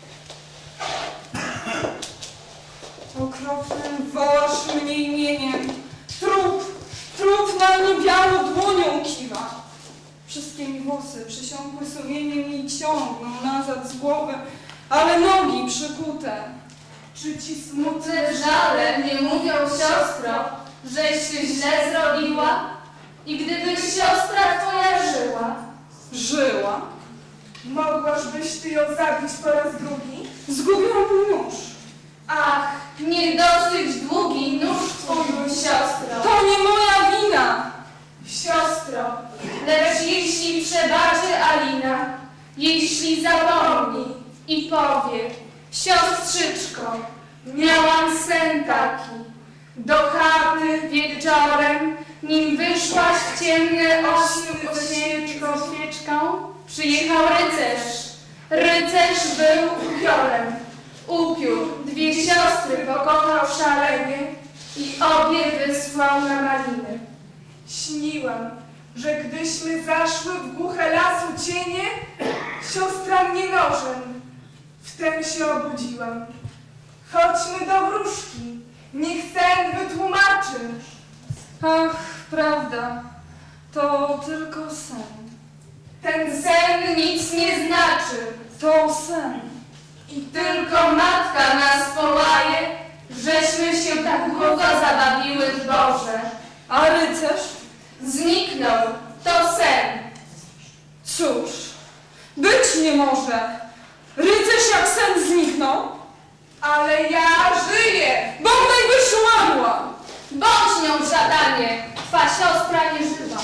Okropnym wołasz mnie imieniem. Trup, trup na mnie białą dłonią kiwa. Wszystkie mi włosy przysiągły sumieniem i ciągną nazad z głowy, ale nogi przykute. czy ci smutne żale nie mówią, siostro, żeś się źle zrobiła? I gdyby siostra twoja żyła, Żyła? Mogłaś byś ty ją zabić po raz drugi? Zgubiłam mój nóż. ach, nie dosyć długi nóż twój, siostro. To nie moja wina. Siostro, lecz jeśli przebaczy Alina, jeśli zapomni i powie, siostrzyczko, miałam sen taki, do chaty wieczorem, nim wyszłaś w ciemne ośmiu świeczką, świeczką, przyjechał rycerz. Rycerz był upiorem. Upiór dwie siostry pokochał szalenie i obie wysłał na maliny. Śniłam, że gdyśmy zaszły w głuche lasu cienie, siostra mnie nożem. Wtem się obudziłam. Chodźmy do wróżki, niech sen wytłumaczy. Ach, prawda, to tylko sen. Ten sen nic nie znaczy. To sen. I tylko matka nas połaje, żeśmy się tak długo zabawiły w Boże. A rycerz? Zniknął. To sen. Cóż, być nie może. Rycerz jak sen zniknął, Ale ja żyję! bodaj byś umarła. Bądź nią, szatanie. Twa siostra nie żywa.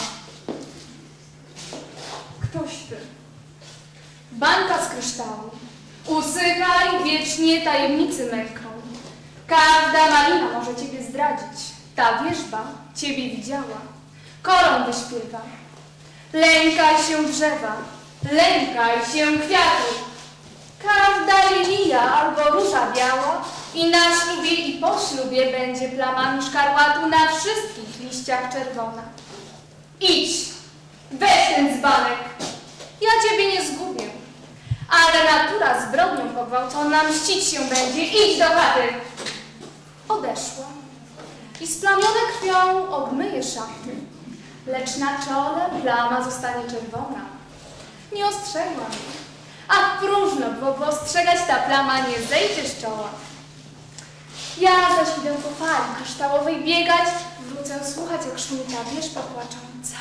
Ktoś ty. Bańka z kryształu. Usychaj wiecznie tajemnicy męką. Prawda, malina może ciebie zdradzić. Ta wierzba ciebie widziała. Koron wyśpiewa. Lękaj się drzewa, lękaj się kwiatów. Każda lilia albo róża biała i na ślubie i po ślubie będzie plamami szkarłatu na wszystkich liściach czerwona. Idź, weź ten dzbanek, ja ciebie nie zgubię, ale natura zbrodnią pogwałcona mścić się będzie. Idź do chaty. Odeszła i splamione krwią obmyje szafy, lecz na czole plama zostanie czerwona. Nie ostrzegła mnie, a w próżno, bo by ostrzegać ta plama nie zejdzie z czoła. Ja zaś idę po fali kryształowej biegać, wrócę słuchać, jak szumi ta wierzba płacząca.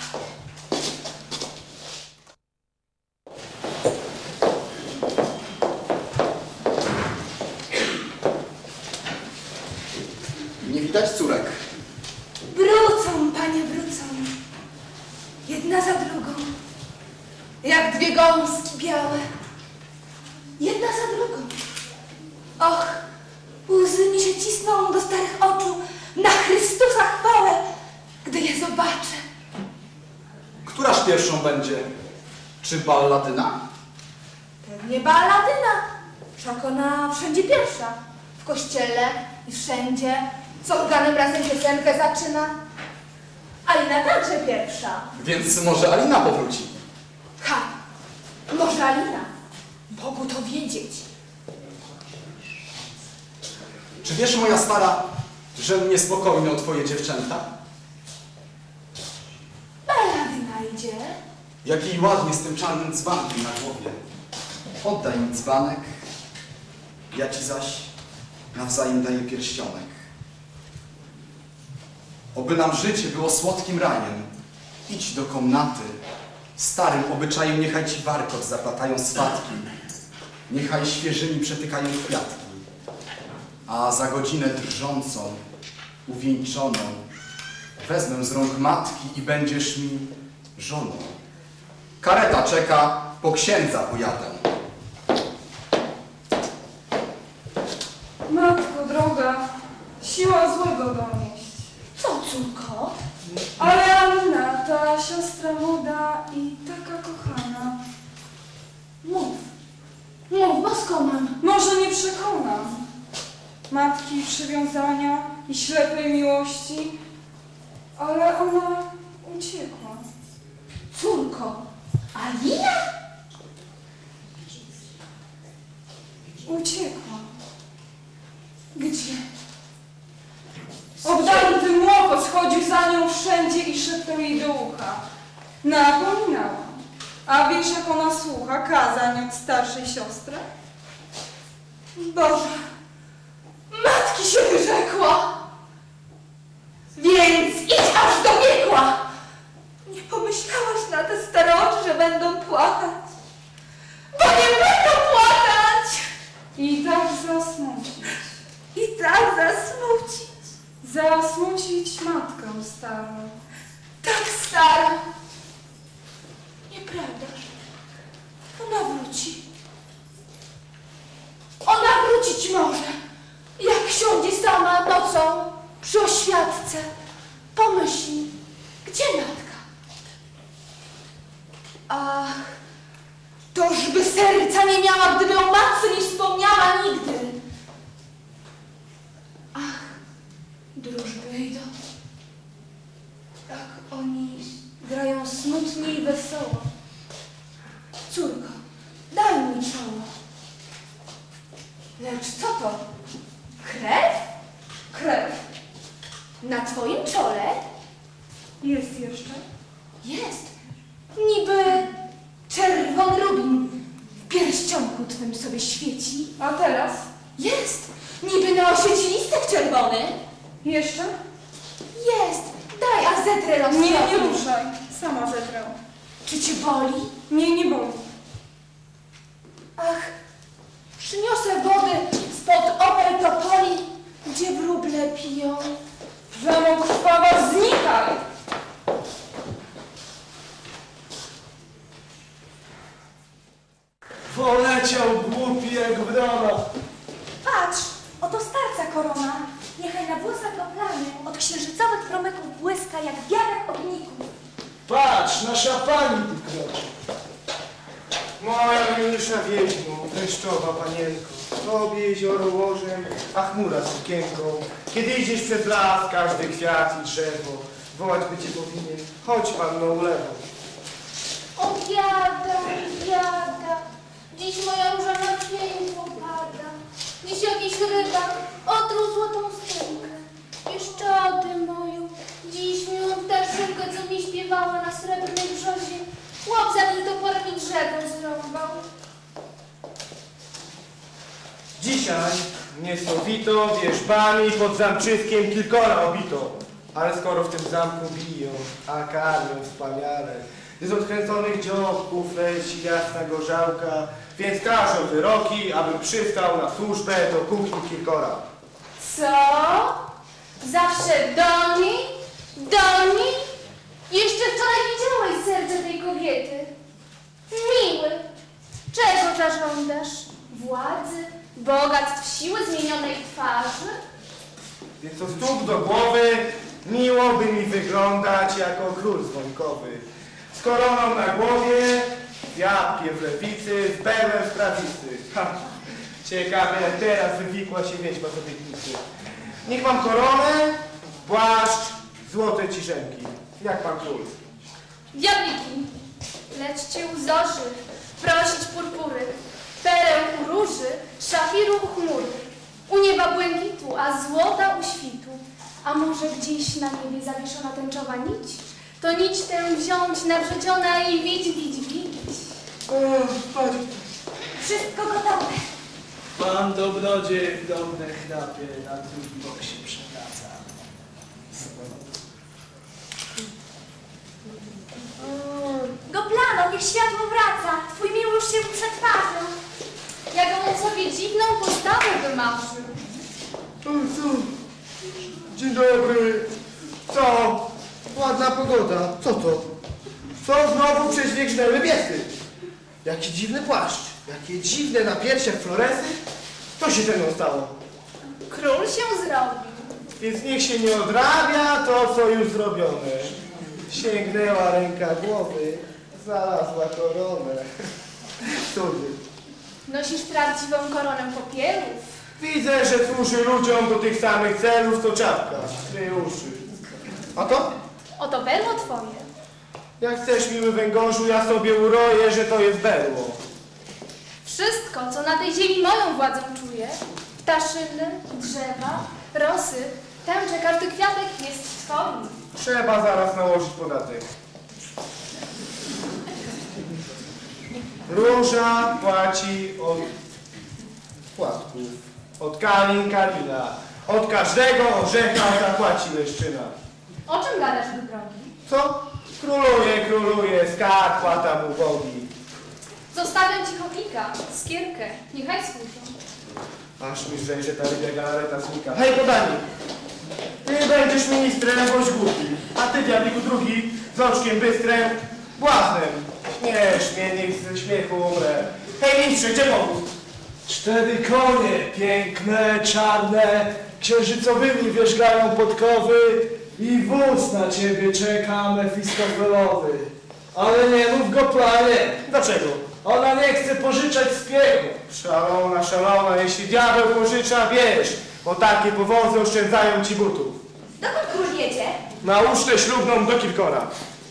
Nie widać córek. Wrócą, panie, wrócą. Jedna za drugą. Jak dwie gąski białe. Jedna za drugą. Och, łzy mi się cisną do starych oczu. Na Chrystusa chwałę, gdy je zobaczę. Któraż pierwszą będzie? Czy balladyna? Pewnie balladyna. Wszak ona wszędzie pierwsza. W kościele i wszędzie. Z organem razem piosenkę zaczyna. Alina także pierwsza. Więc może Alina powróci. Ha! Może Alina. Bogu to wiedzieć. Czy wiesz, moja stara, że niespokojny o twoje dziewczęta? Balladyna idzie. Jak jej ładnie z tym czarnym dzbankiem na głowie. Oddaj mi dzbanek, ja ci zaś nawzajem daję pierścionek. Oby nam życie było słodkim rajem. Idź do komnaty. Starym obyczajem niechaj ci warkot zaplatają swatki. Niechaj świeżymi przetykają kwiatki. A za godzinę drżącą, uwieńczoną, wezmę z rąk matki i będziesz mi żoną. Kareta czeka, po księdza pojadę. Matko droga, siła złego donieść. Co, córko? Ale Alina, ta siostra młoda i taka kochana. Mów. Mów, bosko mam. Może nie przekonam. Matki przywiązania i ślepej miłości, ale ona uciekła. Córko, Alina? Uciekła. Gdzie? Oddany tym łokot schodził za nią wszędzie i szeptał jej do ucha. Napominałam. A wiesz, jak ona słucha kazań od starszej siostry? Boże, matki się wyrzekła. Więc idź aż do piekła. Nie pomyślałaś na te stare oczy, że będą płakać. Bo nie będą płakać. I tak zasmucić. I tak zasmucić. Zasmucić matkę starą. Tak stara. Nieprawdaż? Ona wróci. Ona wrócić może, jak siądzie sama nocą przy oświadce. Pomyśli, gdzie matka? Ach, tożby serca nie miała, gdyby o matce nie wspomniała nigdy. Ach, drużby idą. Tak oni grają smutnie i wesoło. Córko, daj mi czoło. Lecz co to? Krew? Krew. Na twoim czole? Jest jeszcze? Jest. Niby czerwony rubin w pierścionku twym sobie świeci. A teraz? Jest. Niby na oświeci listek czerwony. Jeszcze? Jest. Daj azetrę roztopić. Nie, nie ruszaj. Sama zetrę. Czy cię boli? Nie, nie boli. Ach, przyniosę wody spod opel topoli, gdzie wróble piją. Plamo krwawa, znikaj! Poleciał głupi jak wrona. Patrz, oto starca korona. Niech kamyków błyska jak wianek ogników. Patrz, nasza pani tu kroczy. Moja miłsza wiedźmo, deszczowa panienko, tobie jezioro łożem, a chmura sukienką. Kiedy idziesz przez las, każdy kwiat i drzewo, wołać by cię powinien, chodź panno ulewą. O biada, biada, dziś moja róża na piękno pada. Dziś jakiś rybak otruł złotą stękę. Pieszczoty moją, dziś miłą ptaszynkę, co mi śpiewała na srebrnej brzozie. Chłop zabił toporem i drzewo zrąbał. Dzisiaj niesowito wierzbami pod zamczyskiem kilkora obito. Ale skoro w tym zamku biją, a karmią wspaniale, z odkręconych dziobków leci jasna gorzałka, więc każą wyroki, abym przystał na służbę do kuchni kilkora. Co? Zawsze do niej? Do niej? Jeszcze wczoraj widziałeś serce tej kobiety. Miły, czego zażądasz? Władzy, bogactw, siły zmienionej twarzy? Więc to stóp do głowy, miło by mi wyglądać jako król dzwonkowy. Z koroną na głowie, wiapie w lewicy, z berłem w prawicy. Ha, ciekawe jak teraz wywikła się wiedźma z obietnicy. Niech mam koronę, płaszcz, złote ciżemki. Jak pan król? Diabliki, lećcie u zorzy, prosić purpury, pereł u róży, szafiru u chmury, u nieba błękitu, a złota u świtu. A może gdzieś na niebie zawieszona tęczowa nić? To nić tę wziąć nawrzeciona i wić, wić, wić. Wszystko gotowe. Pan dobrodziej w drobne chrapie na drugi bok się przewraca. Goplano, niech światło wraca. Twój miły już się przetwarzył. Jak on sobie dziwną postawę wymarzył. O, co? Dzień dobry. Co? Ładna pogoda. Co to? Co znowu przeźwierzchnęły biesy? Jaki dziwny płaszcz. Jakie dziwne na piersiach floresy. Co się ze mną stało? Król się zrobił. Więc niech się nie odrabia to, co już zrobione. Sięgnęła ręka głowy, znalazła koronę. Cudy. Nosisz prawdziwą koronę popierów. Widzę, że służy ludziom do tych samych celów, co czapka. Kryje uszy. A to? Oto berło twoje. Jak chcesz, miły węgorzu, ja sobie uroję, że to jest berło. Wszystko, co na tej ziemi moją władzą czuje, ptaszyny, drzewa, rosy, tęcze, każdy kwiatek jest twoim. Trzeba zaraz nałożyć podatek. Róża płaci od płatków, od kalin kalina, od każdego orzecha zapłaci leszczyna. O czym gadasz, mój drogi? Co? Króluje, króluje, skarb płata mu bogi. Zostawiam ci chotlika, skierkę, niechaj służą. Aż mi żej, że ta rybia galareta znika. Hej, podani! Ty będziesz ministrem, bądź głupi, a ty, diabliku drugi, z oczkiem bystrem, błaznem. Śmiesz mnie, niech ze śmiechu umrę. Hej, ministrze, gdzie powód? Cztery konie, piękne, czarne, księżycowymi wierzgają podkowy i wóz na ciebie czeka mefistofelowy. Ale nie mów go, planie. Dlaczego? Ona nie chce pożyczać z piechu. Szalona, szalona, jeśli diabeł pożycza, bierz, bo takie powozy oszczędzają ci butów. Dokąd król jedzie? Na ucztę ślubną do kilkora.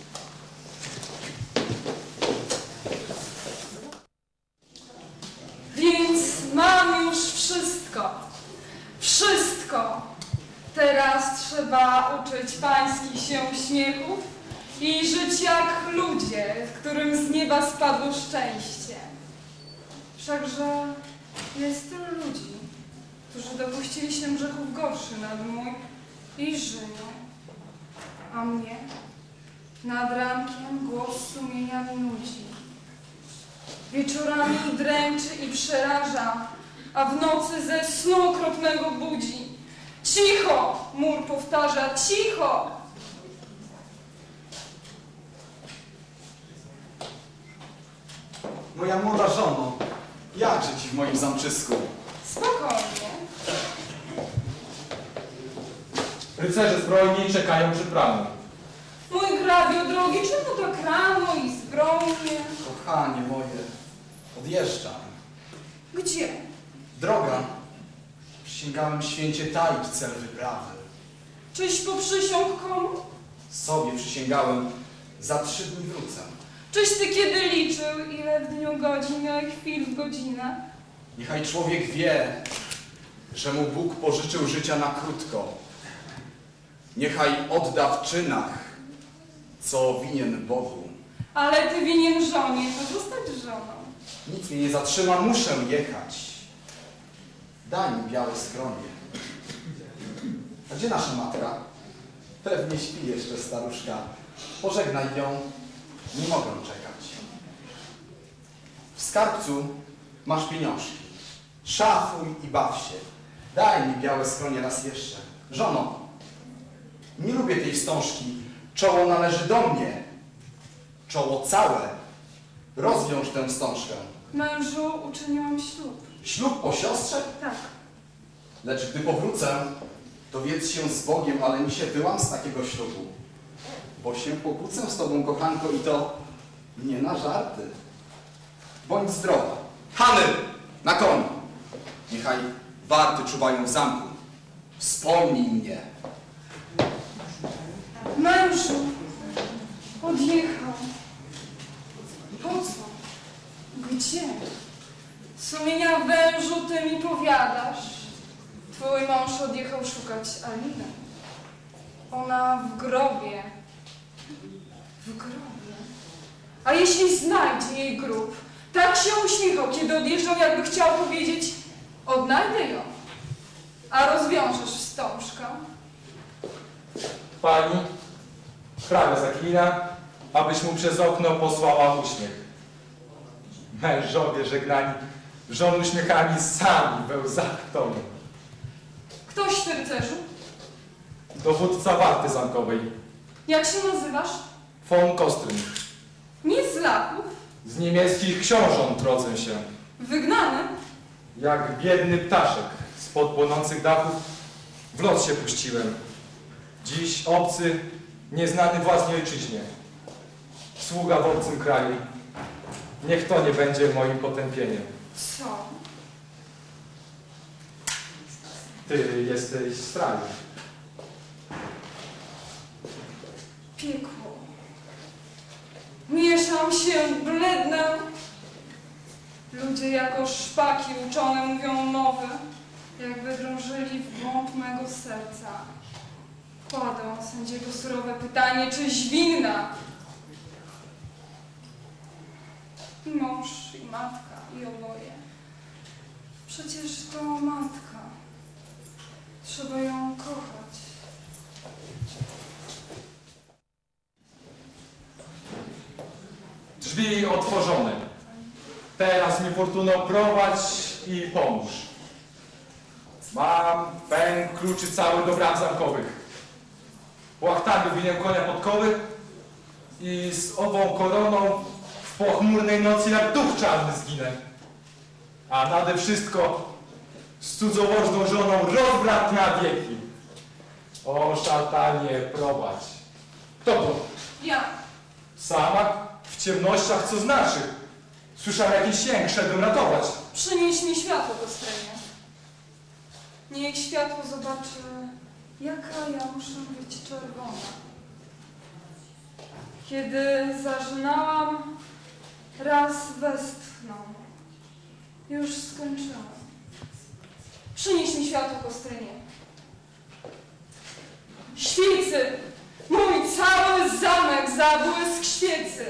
Więc mam już wszystko. Wszystko. Teraz trzeba uczyć pańskich się śmiechów i żyć jak ludzie, którym z nieba spadło szczęście. Wszakże jest tylu ludzi, którzy dopuścili się grzechów gorszy nad mój i żyją. A mnie nad rankiem głos sumienia mi nudzi. Wieczorami dręczy i przeraża, a w nocy ze snu okropnego budzi. Cicho! Mur powtarza, cicho! Moja młoda żono, jakże ci w moim zamczysku? Spokojnie. Rycerze zbrojni czekają przed bramą. Mój hrabio drogi, czemu tak rano i zbrojnie? Kochanie moje, odjeżdżam. Gdzie? Droga, przysięgałem święcie taić cel wyprawy. Czyś poprzysiągł komu? Sobie przysięgałem, za trzy dni wrócę. Czyś ty kiedy liczył, ile w dniu godzin, a chwil w godzinę? Niechaj człowiek wie, że mu Bóg pożyczył życia na krótko. Niechaj odda w czynach, co winien Bogu. Ale ty winien żonie, to zostać żoną. Nic mnie nie zatrzyma, muszę jechać. Daj mi białe skronie. A gdzie nasza matka? Pewnie śpi jeszcze staruszka. Pożegnaj ją, nie mogę czekać. W skarbcu masz pieniążki. Szafuj i baw się. Daj mi białe skronie raz jeszcze. Żono, nie lubię tej wstążki. Czoło należy do mnie. Czoło całe. Rozwiąż tę wstążkę. Mężu, uczyniłam ślub. Ślub po siostrze? Tak. Lecz gdy powrócę, to wiedz się z Bogiem, ale mi się wyłam z takiego ślubu. Bo się pokłócę z tobą, kochanko, i to nie na żarty. Bądź zdrowa. Hany! Na koń! Niechaj warty czuwają w zamku. Wspomnij mnie. Mężu, odjechał. Po co? Gdzie? Sumienia wężu, ty mi powiadasz. Twój mąż odjechał szukać Aliny. Ona w grobie. W grobie. A jeśli znajdzie jej grób, tak się uśmiechał, kiedy odjeżdżał, jakby chciał powiedzieć: odnajdę ją. A rozwiążesz wstążkę. Pani, hrabia zaklina, abyś mu przez okno posłała uśmiech. Mężowie żegnani, żon uśmiechami sami we łzach toną. Ktoś ty, rycerzu? Dowódca warty zamkowej, Jak się nazywasz? von Kostrym. Nie z laków. Z niemieckich książąt rodzę się. Wygnany. Jak biedny ptaszek spod płonących dachów w lot się puściłem. Dziś obcy, nieznany własnej ojczyźnie. Sługa w obcym kraju. Niech to nie będzie moim potępieniem. Co? Ty jesteś z kraju. Piekło. Mieszam się, blednę. Ludzie jako szpaki uczone mówią mowy, jakby drążyli w głąb mego serca. Kładą sędziego surowe pytanie, czyś winna? I mąż, i matka, i oboje. Przecież to matka. Trzeba ją kochać. Drzwi otworzone. Teraz mi Fortuno prowadź i pomóż. Mam pęk kluczy cały do bram zamkowych. Płachtami winien konia podkowy i z ową koroną w pochmurnej nocy jak duch czarny zginę. A nade wszystko z cudzołożną żoną rozbrat na wieki. O szatanie, prowadź. Kto to? Ja. Sama? W ciemnościach co znaczy? Słyszałem jakiś jęk, szedłem ratować. Przynieś mi światło do strony. Niech światło zobaczy, jaka ja muszę być czerwona. Kiedy zażynałam, raz westchnął. Już skończyłam. Przynieś mi światło po stronie. Świecy! Mój cały zamek zabłysk świecy!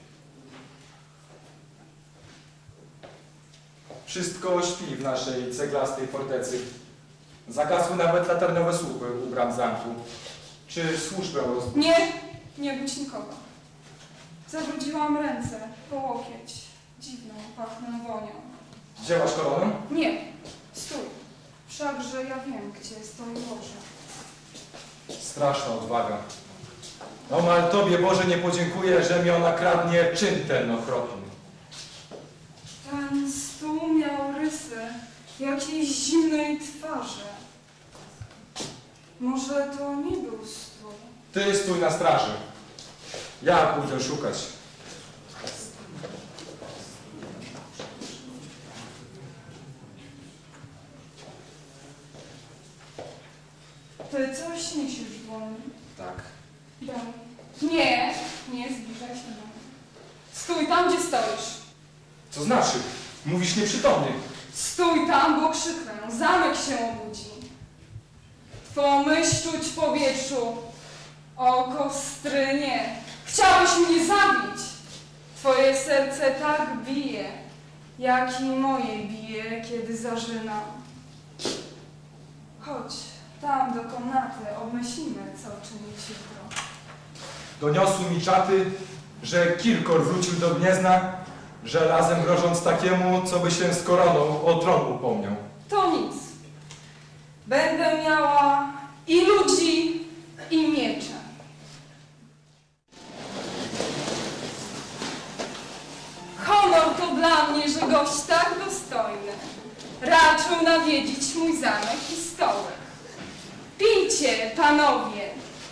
Wszystko śpi w naszej ceglastej fortecy. Zagasły nawet latarniowe słupy u bram zamku. Czy służbę rozbudzić? Nie, nie budź nikogo. Zabrudziłam ręce po łokieć. Dziwną, pachnę wonią. Wzięłaś koronę? Nie, stój. Wszakże ja wiem, gdzie stoi Boże. Straszna odwaga. Omal Tobie, Boże, nie podziękuję, że mi ona kradnie czyn ten okropny. Ten stół miał rysy jakiejś zimnej twarzy. Może to nie był stół. Ty stój na straży. Ja pójdę szukać. Ty coś niesiesz wolno? Tak. Daj. Nie, nie zbliżaj się do mnie. Stój tam, gdzie stoisz. Co znaczy? Mówisz nieprzytomnie. Stój tam, bo krzyknę. Zamek się obudzi. Twą myśl czuć w powietrzu. O kostrynie. Chciałeś mnie zabić. Twoje serce tak bije, jak i moje bije, kiedy zażynam. Chodź tam do komnaty, obmyślimy, co czynić jutro. Doniosły mi czaty, że Kirkor wrócił do Gniezna, żelazem grożąc takiemu, co by się z koroną o tron upomniał. To nic. Będę miała i ludzi, i miecze. Honor to dla mnie, że gość tak dostojny raczył nawiedzić mój zamek i stołek. Pijcie, panowie.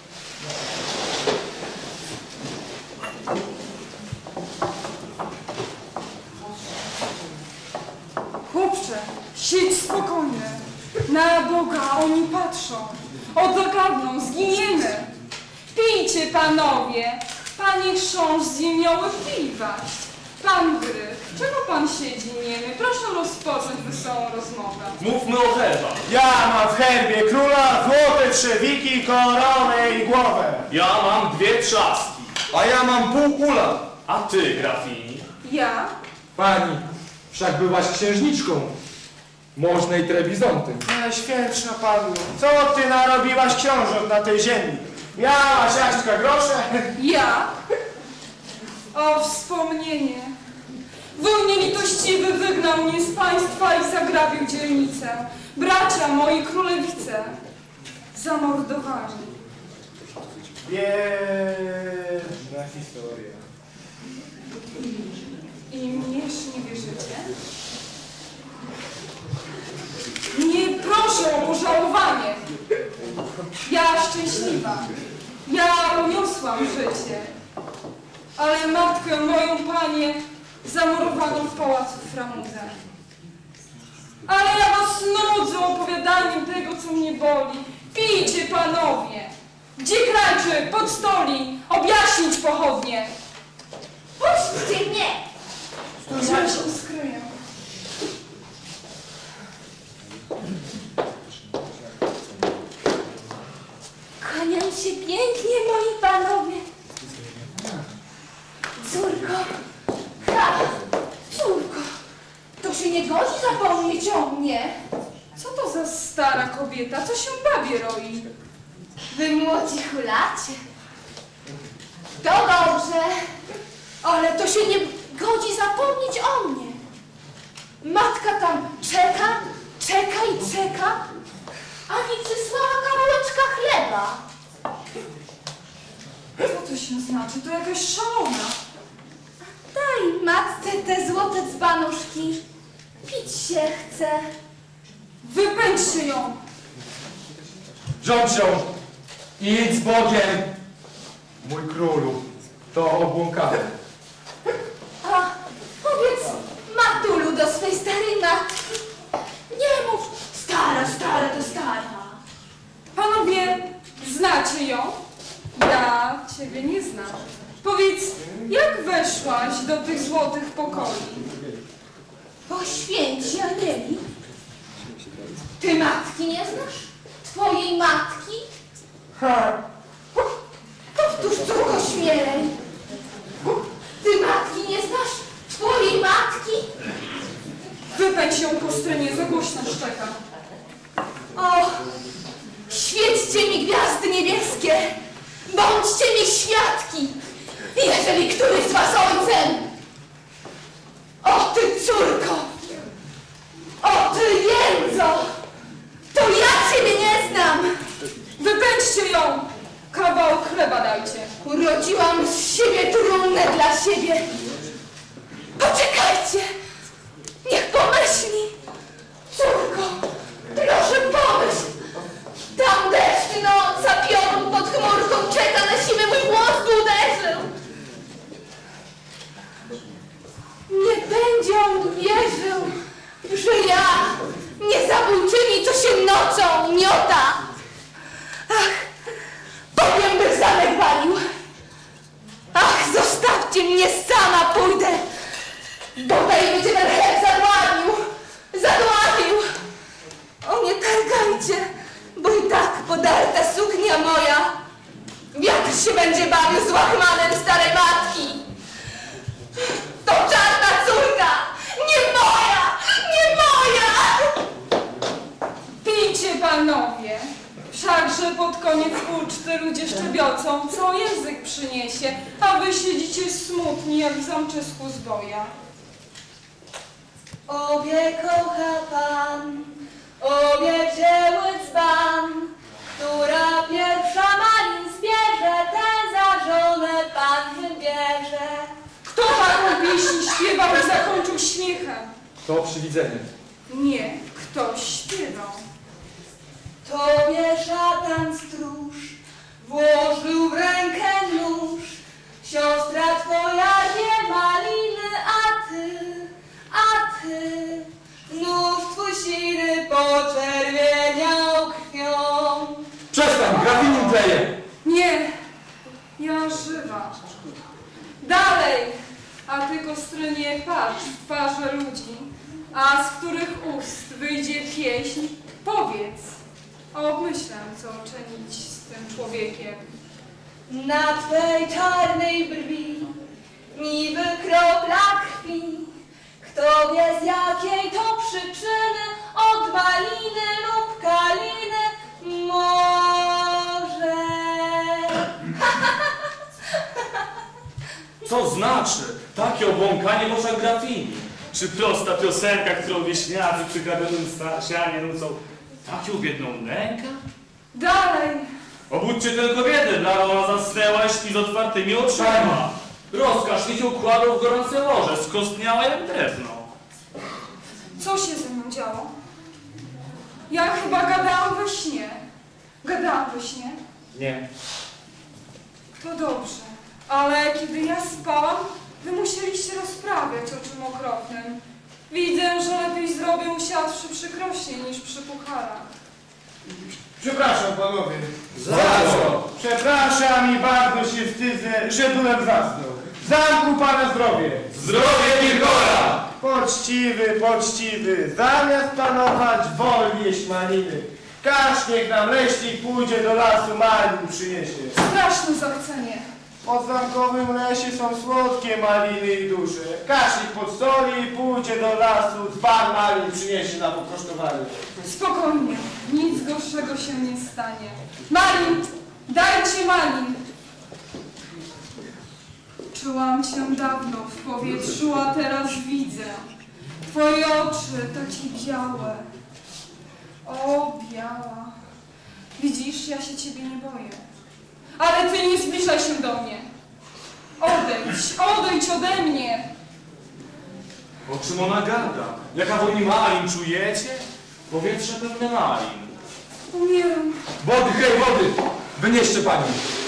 Chłopcze, siedź spokojny. Na Boga oni patrzą. Odgadną, zginiemy. Pijcie, panowie. Panie chrząszcz zjemioły piwać. Pan Grych, czego pan siedzi niemy? Proszę rozpocząć wesołą rozmowę. Mówmy o herbach. Ja mam w herbie króla złote trzewiki, koronę i głowę. Ja mam dwie trzaski. A ja mam pół ula. A ty, grafini? Ja? Pani, wszak byłaś księżniczką. Możnej Trebizonty. Najświętsza panno, co ty narobiłaś książąt na tej ziemi? Miałaś jaśćka grosze? Ja? O wspomnienie. Wuj nielitościwy wygnał mnie z państwa i zagrabił dzielnicę. Bracia moi królewice zamordowali. Biedna historia. I mnież nie wierzycie? Nie proszę o pożałowanie. Ja szczęśliwa. Ja uniosłam życie. Ale matkę moją, panie, zamurowano w pałacu w Framudze. Ale ja was nudzę opowiadaniem tego, co mnie boli. Pijcie, panowie. Gdzie krańczy, pod stoli, objaśnić pochodnie. Puśćcie mnie! Ja się skryję. Kłaniam się pięknie, moi panowie. Córko, ha, córko, to się nie godzi zapomnieć o mnie. Co to za stara kobieta? Co się babie roi? Wy młodzi hulacie. To dobrze, ale to się nie godzi zapomnieć o mnie. Matka tam czeka, czeka i czeka, a nie przysłała kawałeczka chleba. Co to się znaczy? To jakaś szalona. Daj matce te złote dzbanuszki. Pić się chce. Wypędźcie ją. Rządź ją i idź z Bogiem, mój królu. To obłąkane. A powiedz matulu do swej starej matki. Nie mów stara, stara to stara. Panowie, znacie ją? Ja ciebie nie znam. Powiedz, jak weszłaś do tych złotych pokoi? Bo święci anieli. Ty matki nie znasz? Twojej matki? Ha, Powtórz, córko, śmielej. Ty matki nie znasz? Twojej matki? Wypędź ją, kostrynie, za głośno szczeka. O, świećcie mi gwiazdy niebieskie. Bądźcie mi świadki, jeżeli któryś z was ojcem. O ty córko! O ty jędzo! To ja ciebie nie znam! Wypędźcie ją! Kawałek chleba dajcie. Urodziłam z siebie trumnę dla siebie. Poczekajcie! Niech pomyśli! Córko, proszę pomyśl! Tam deszcz że ja nie zabójczyni, co się nocą miota. Ach, powiem, by zamek palił. Ach, zostawcie mnie, sama pójdę, bo tej będzie ten chleb zadławił, zadławił. O, nie targajcie, bo i tak podarta suknia moja. Wiatr się będzie bawił z łachmanem starej matki. To czarna córka, nie moja, nie moja! Pijcie, panowie. Wszakże pod koniec uczty ludzie szczebiocą, co język przyniesie, a wy siedzicie smutni jak w zamczysku zboja. Obie kocha pan, obie wzięły dzban, która pierwsza malin zbierze, ten za żonę pan wybierze. Kto taką pieśń śpiewał i zakończył śmiechem? To przywidzenie. Nie, ktoś śpiewał. Tobie szatan stróż włożył w rękę nóż, siostra twoja wie maliny, a ty, a ty, nóż twój siwy poczerwieniał krwią. Przestań, grafini kleje! Nie, ja żywa. Dalej, a ty, kostrynie, patrz w twarze ludzi, a z których ust wyjdzie pieśń, powiedz. Obmyślę, co czynić z tym człowiekiem. Na twej czarnej brwi niby kropla krwi, kto wie z jakiej to przyczyny, od maliny lub kaliny, może. Co znaczy takie obłąkanie w oczach grafini? Czy prosta piosenka, którą wieśniacy przy grabionym sianie nucą, taką biedną nękę? Dalej! Obudźcie tę kobietę, dla ona zasnęła i śpi z otwartymi oczyma. Rozkaż mi się układał w gorące łoże, skostniała jak drewno. Co się ze mną działo? Ja chyba gadałam we śnie. Gadałam we śnie? Nie. To dobrze, ale kiedy ja spałam, wy musieliście rozprawiać o czym okropnym. Widzę, że lepiej zrobię usiadłszy przy krośnie niż przy pucharach. Przepraszam panowie. Za co? Przepraszam i bardzo się wstydzę, że byłem zasnął. W zamku pana zdrowie. Zdrowie Wilgora! Poczciwy, poczciwy, zamiast panować, woli jeść maliny. Każ niech nam leśnik pójdzie do lasu, malin przyniesie. Straszne zachcenie. W podzamkowym lesie są słodkie maliny i dusze. Każ ich podsoli i pójdzie do lasu, dzban malin przyniesie na pokosztowanie. Spokojnie, nic gorszego się nie stanie. Malin, dajcie malin. Czułam cię dawno w powietrzu, a teraz widzę. Twoje oczy takie białe. O, biała. Widzisz, ja się ciebie nie boję. Ale ty nie zbliżaj się do mnie. Odejdź, odejdź ode mnie. O czym ona gada? Jaka woni malin, czujecie? Powietrze pewne malin. Umieram. Wody, hej, wody! Wynieście pani!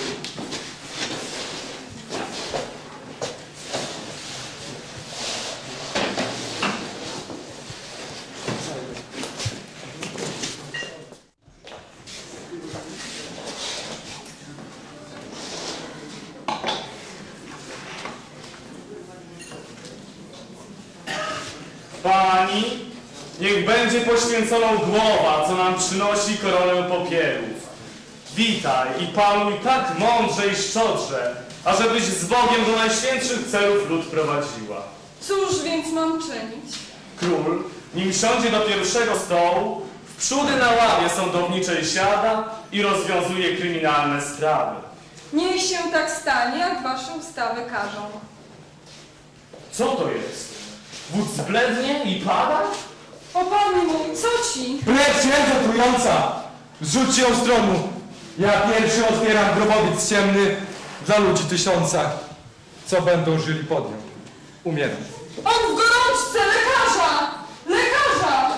Pani, niech będzie poświęconą głowa, co nam przynosi koronę popierów. Witaj i panuj tak mądrze i szczodrze, ażebyś z Bogiem do najświętszych celów lud prowadziła. Cóż więc mam czynić? Król, nim siądzie do pierwszego stołu, wprzódy na ławie sądowniczej siada i rozwiązuje kryminalne sprawy. Niech się tak stanie, jak wasze ustawy każą. Co to jest? Wódz zblednie i pada? O panie mój, co ci? Precz księdza trująca! Zrzućcie ją z tronu! Ja pierwszy otwieram grobowiec ciemny dla ludzi tysiąca, co będą żyli pod nią. Umieram. On w gorączce! Lekarza! Lekarza!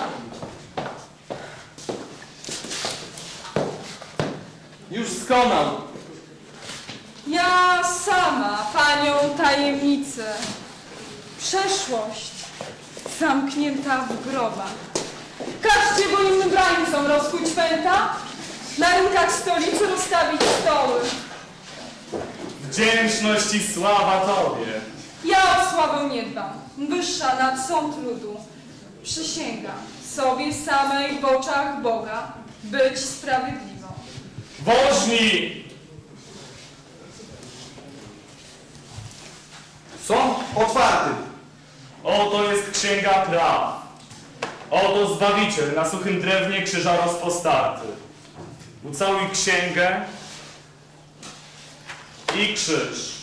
Już skonał. Ja sama panią tajemnicę, przeszłość, zamknięta w grobach. Każcie, bo innym brańcom rozkuć pęta, na rynkach stolicy rozstawić stoły. Wdzięczność i sława Tobie. Ja o sławę nie dbam, wyższa nad sąd ludu. Przysięgam sobie samej w oczach Boga być sprawiedliwą. Woźni! Sąd otwarty. Oto jest księga praw. Oto Zbawiciel na suchym drewnie krzyża rozpostarty. Ucałuj księgę i krzyż.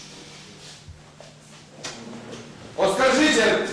Oskarżyciel!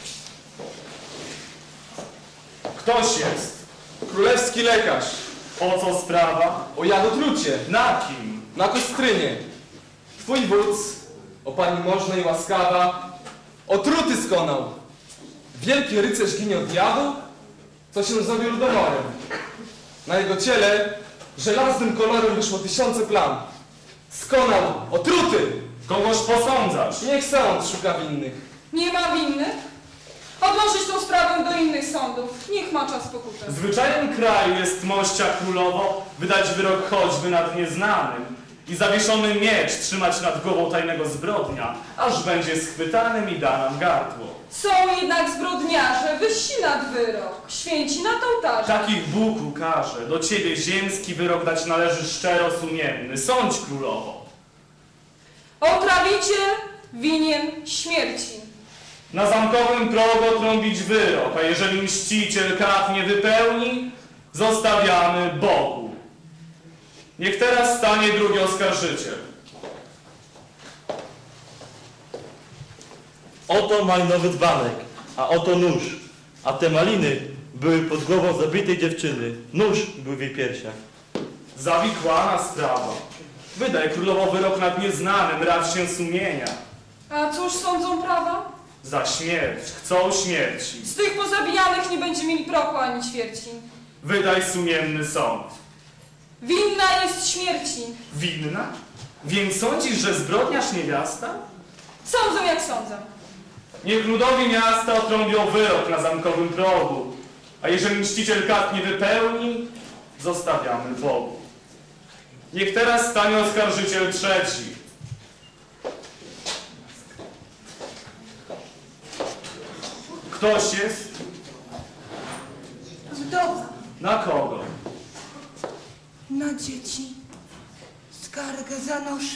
Ktoś jest. Królewski lekarz. O co sprawa? O jadotrucie. Na kim? Na kostrynie. Twój wódz, o pani można i łaskawa, otruty skonał. Wielki rycerz ginie od jadu, co się zawiódł domorem. Na jego ciele żelaznym kolorem wyszło tysiące plam. Skonał, otruty! Kogoż posądzasz? Niech sąd szuka winnych. Nie ma winnych? Odłożyć tą sprawę do innych sądów. Niech ma czas pokuty. Zwyczajem kraju jest mościa królowo wydać wyrok choćby nad nieznanym i zawieszony miecz trzymać nad głową tajnego zbrodnia, aż będzie schwytanym i da nam gardło. Są jednak zbrodniarze, wyżsi nad wyrok, święci nad ołtarzem. Takich Bóg ukaże, do ciebie ziemski wyrok dać należy szczero sumienny. Sądź królowo. Otrawiciel winien śmierci. Na zamkowym progu trąbić wyrok, a jeżeli mściciel kat nie wypełni, zostawiamy Bogu. Niech teraz stanie drugi oskarżyciel. Oto malinowy dzbanek, a oto nóż, a te maliny były pod głową zabitej dziewczyny. Nóż był w jej piersiach. Zawikłana sprawa. Wydaj królowo wyrok nad nieznanym, racz się sumienia. A cóż sądzą prawa? Za śmierć, chcą śmierci. Z tych pozabijanych nie będzie mieli prochu ani ćwierci. Wydaj sumienny sąd. Winna jest śmierci. Winna? Więc sądzisz, że zbrodniarz niewiasta? Sądzą jak sądzą. Niech ludowi miasta otrąbią wyrok na zamkowym progu, a jeżeli mściciel kat nie wypełni, zostawiamy Bogu. Niech teraz stanie oskarżyciel trzeci. Ktoś jest? Wdowa. Na kogo? Na dzieci. Skargę zanoszę.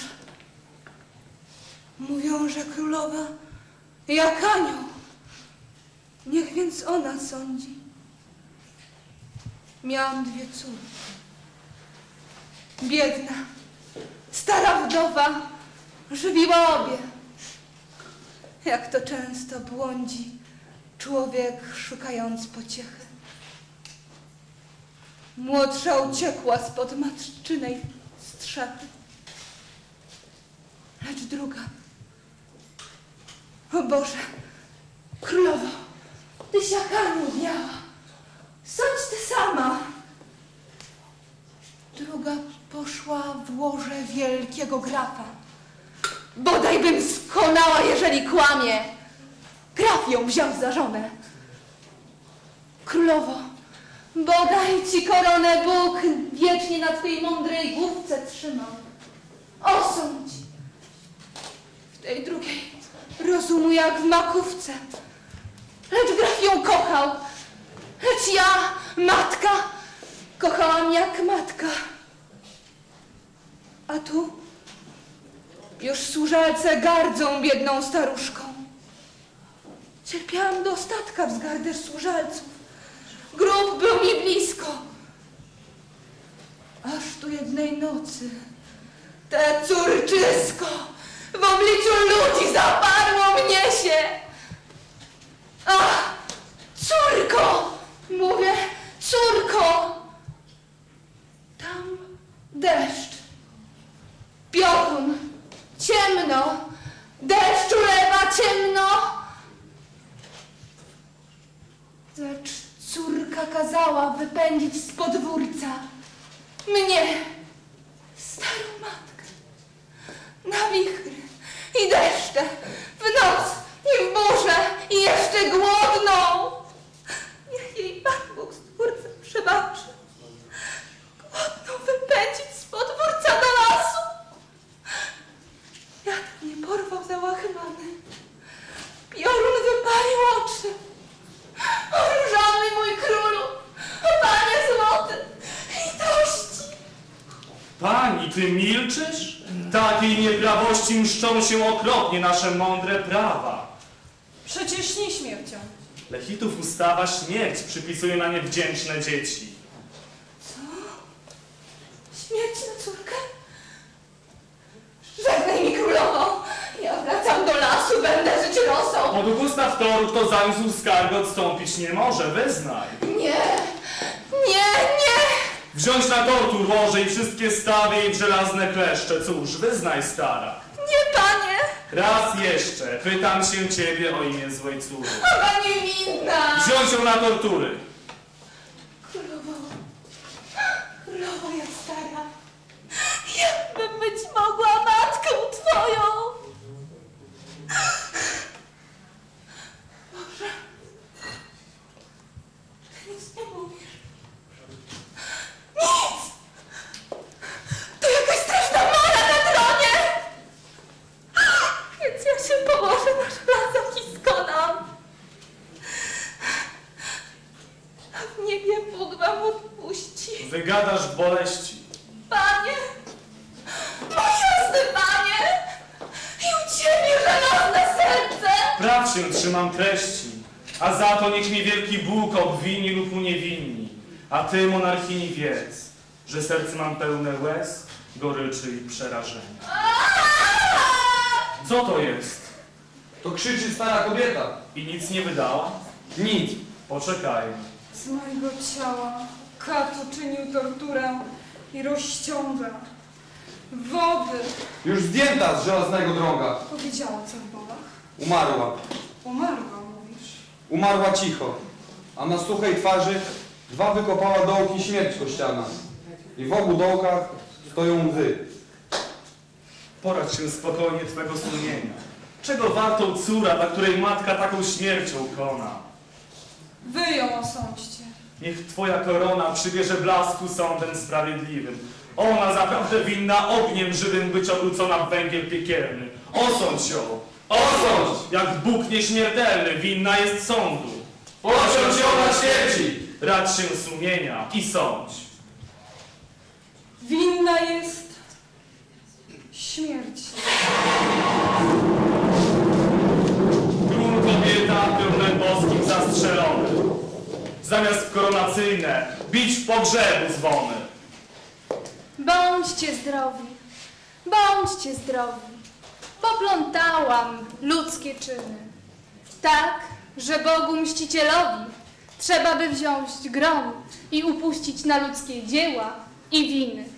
Mówią, że królowa jak anioł. Niech więc ona sądzi. Miałam dwie córki. Biedna, stara wdowa żywiła obie. Jak to często błądzi człowiek szukając pociechy. Młodsza uciekła spod matczynej strzechy. Lecz druga, o Boże, królowo, tyś jak anioł miała, sądź ty sama. Druga poszła w łoże wielkiego grafa. Bodaj bym skonała, jeżeli kłamie. Graf ją wziął za żonę. Królowo, bodaj ci koronę Bóg wiecznie na twojej mądrej główce trzymał. Osądź. W tej drugiej rozumu jak w makówce. Lecz graf ją kochał. Lecz ja, matka, kochałam jak matka. A tu już służalce gardzą biedną staruszką. Cierpiałam do ostatka wzgardę służalców. Grób był mi blisko. Aż tu jednej nocy te córczysko w obliczu ludzi zaparło mnie się. Ach, córko! Mówię, córko! Tam deszcz, piorun, ciemno, deszcz ulewa ciemno. Lecz córka kazała wypędzić z podwórca mnie, starą matkę, na wichry i deszcze, w noc i w burzę i jeszcze głodną. milczysz? Takiej nieprawości mszczą się okropnie nasze mądre prawa. Przecież nie śmiercią. Lechitów ustawa śmierć przypisuje na niewdzięczne dzieci. Co? Śmierć na córkę? Żegnaj mi królową! Ja wracam do lasu, będę żyć rosą! Od Gustaw Toru to zaniósł skargę odstąpić nie może, wyznaj. Nie! Nie, nie! Wziąć na tortur łoże i wszystkie stawy i żelazne kleszcze, cóż, wyznaj stara. Nie, panie! Raz jeszcze, pytam się ciebie o imię złej córy. Ona niewinna! Wziąć ją na tortury. Królowo, królowo, jak stara, jakbym być mogła matką twoją! Boże, nic nie mówisz. Nic! To jakaś straszna mora na tronie! Więc ja się położę na żelazach i skonam. A w niebie Bóg wam odpuści. Wygadasz w boleści. Panie! Mój jasny panie! I u ciebie żelazne serce! Praw się trzymam treści, a za to niech mnie wielki Bóg obwini lub uniewinni. A ty, monarchini, wiedz, że serce mam pełne łez, goryczy i przerażenia. Co to jest? To krzyczy stara kobieta. I nic nie wydała? Nic. Poczekajmy. Z mojego ciała kat uczynił torturę i rozciąga. Wody. Już zdjęta z żelaznego drąga. Powiedziała co w bolach. Umarła. Umarła, mówisz. Umarła cicho. A na suchej twarzy dwa wykopała dołki śmierć kościana. I w obu dołkach stoją łzy. Poradź się spokojnie twego sumienia. Czego wartą córa, dla której matka taką śmiercią kona? Wy ją osądźcie. Niech twoja korona przybierze blasku sądem sprawiedliwym. Ona zaprawdę winna ogniem żywym być obrócona w węgiel piekielny. Osądź ją! Osądź! Jak Bóg nieśmiertelny, winna jest sądu. Osądź ją na śmierci! Radź się sumienia i sądź. Winna jest śmierci. Król kobieta piorunem boskim zastrzelony. Zamiast w koronacyjne bić w pogrzebu dzwony. Bądźcie zdrowi, bądźcie zdrowi. Poplątałam ludzkie czyny. Tak, że Bogu mścicielowi trzeba by wziąć grom i upuścić na ludzkie dzieła i winy.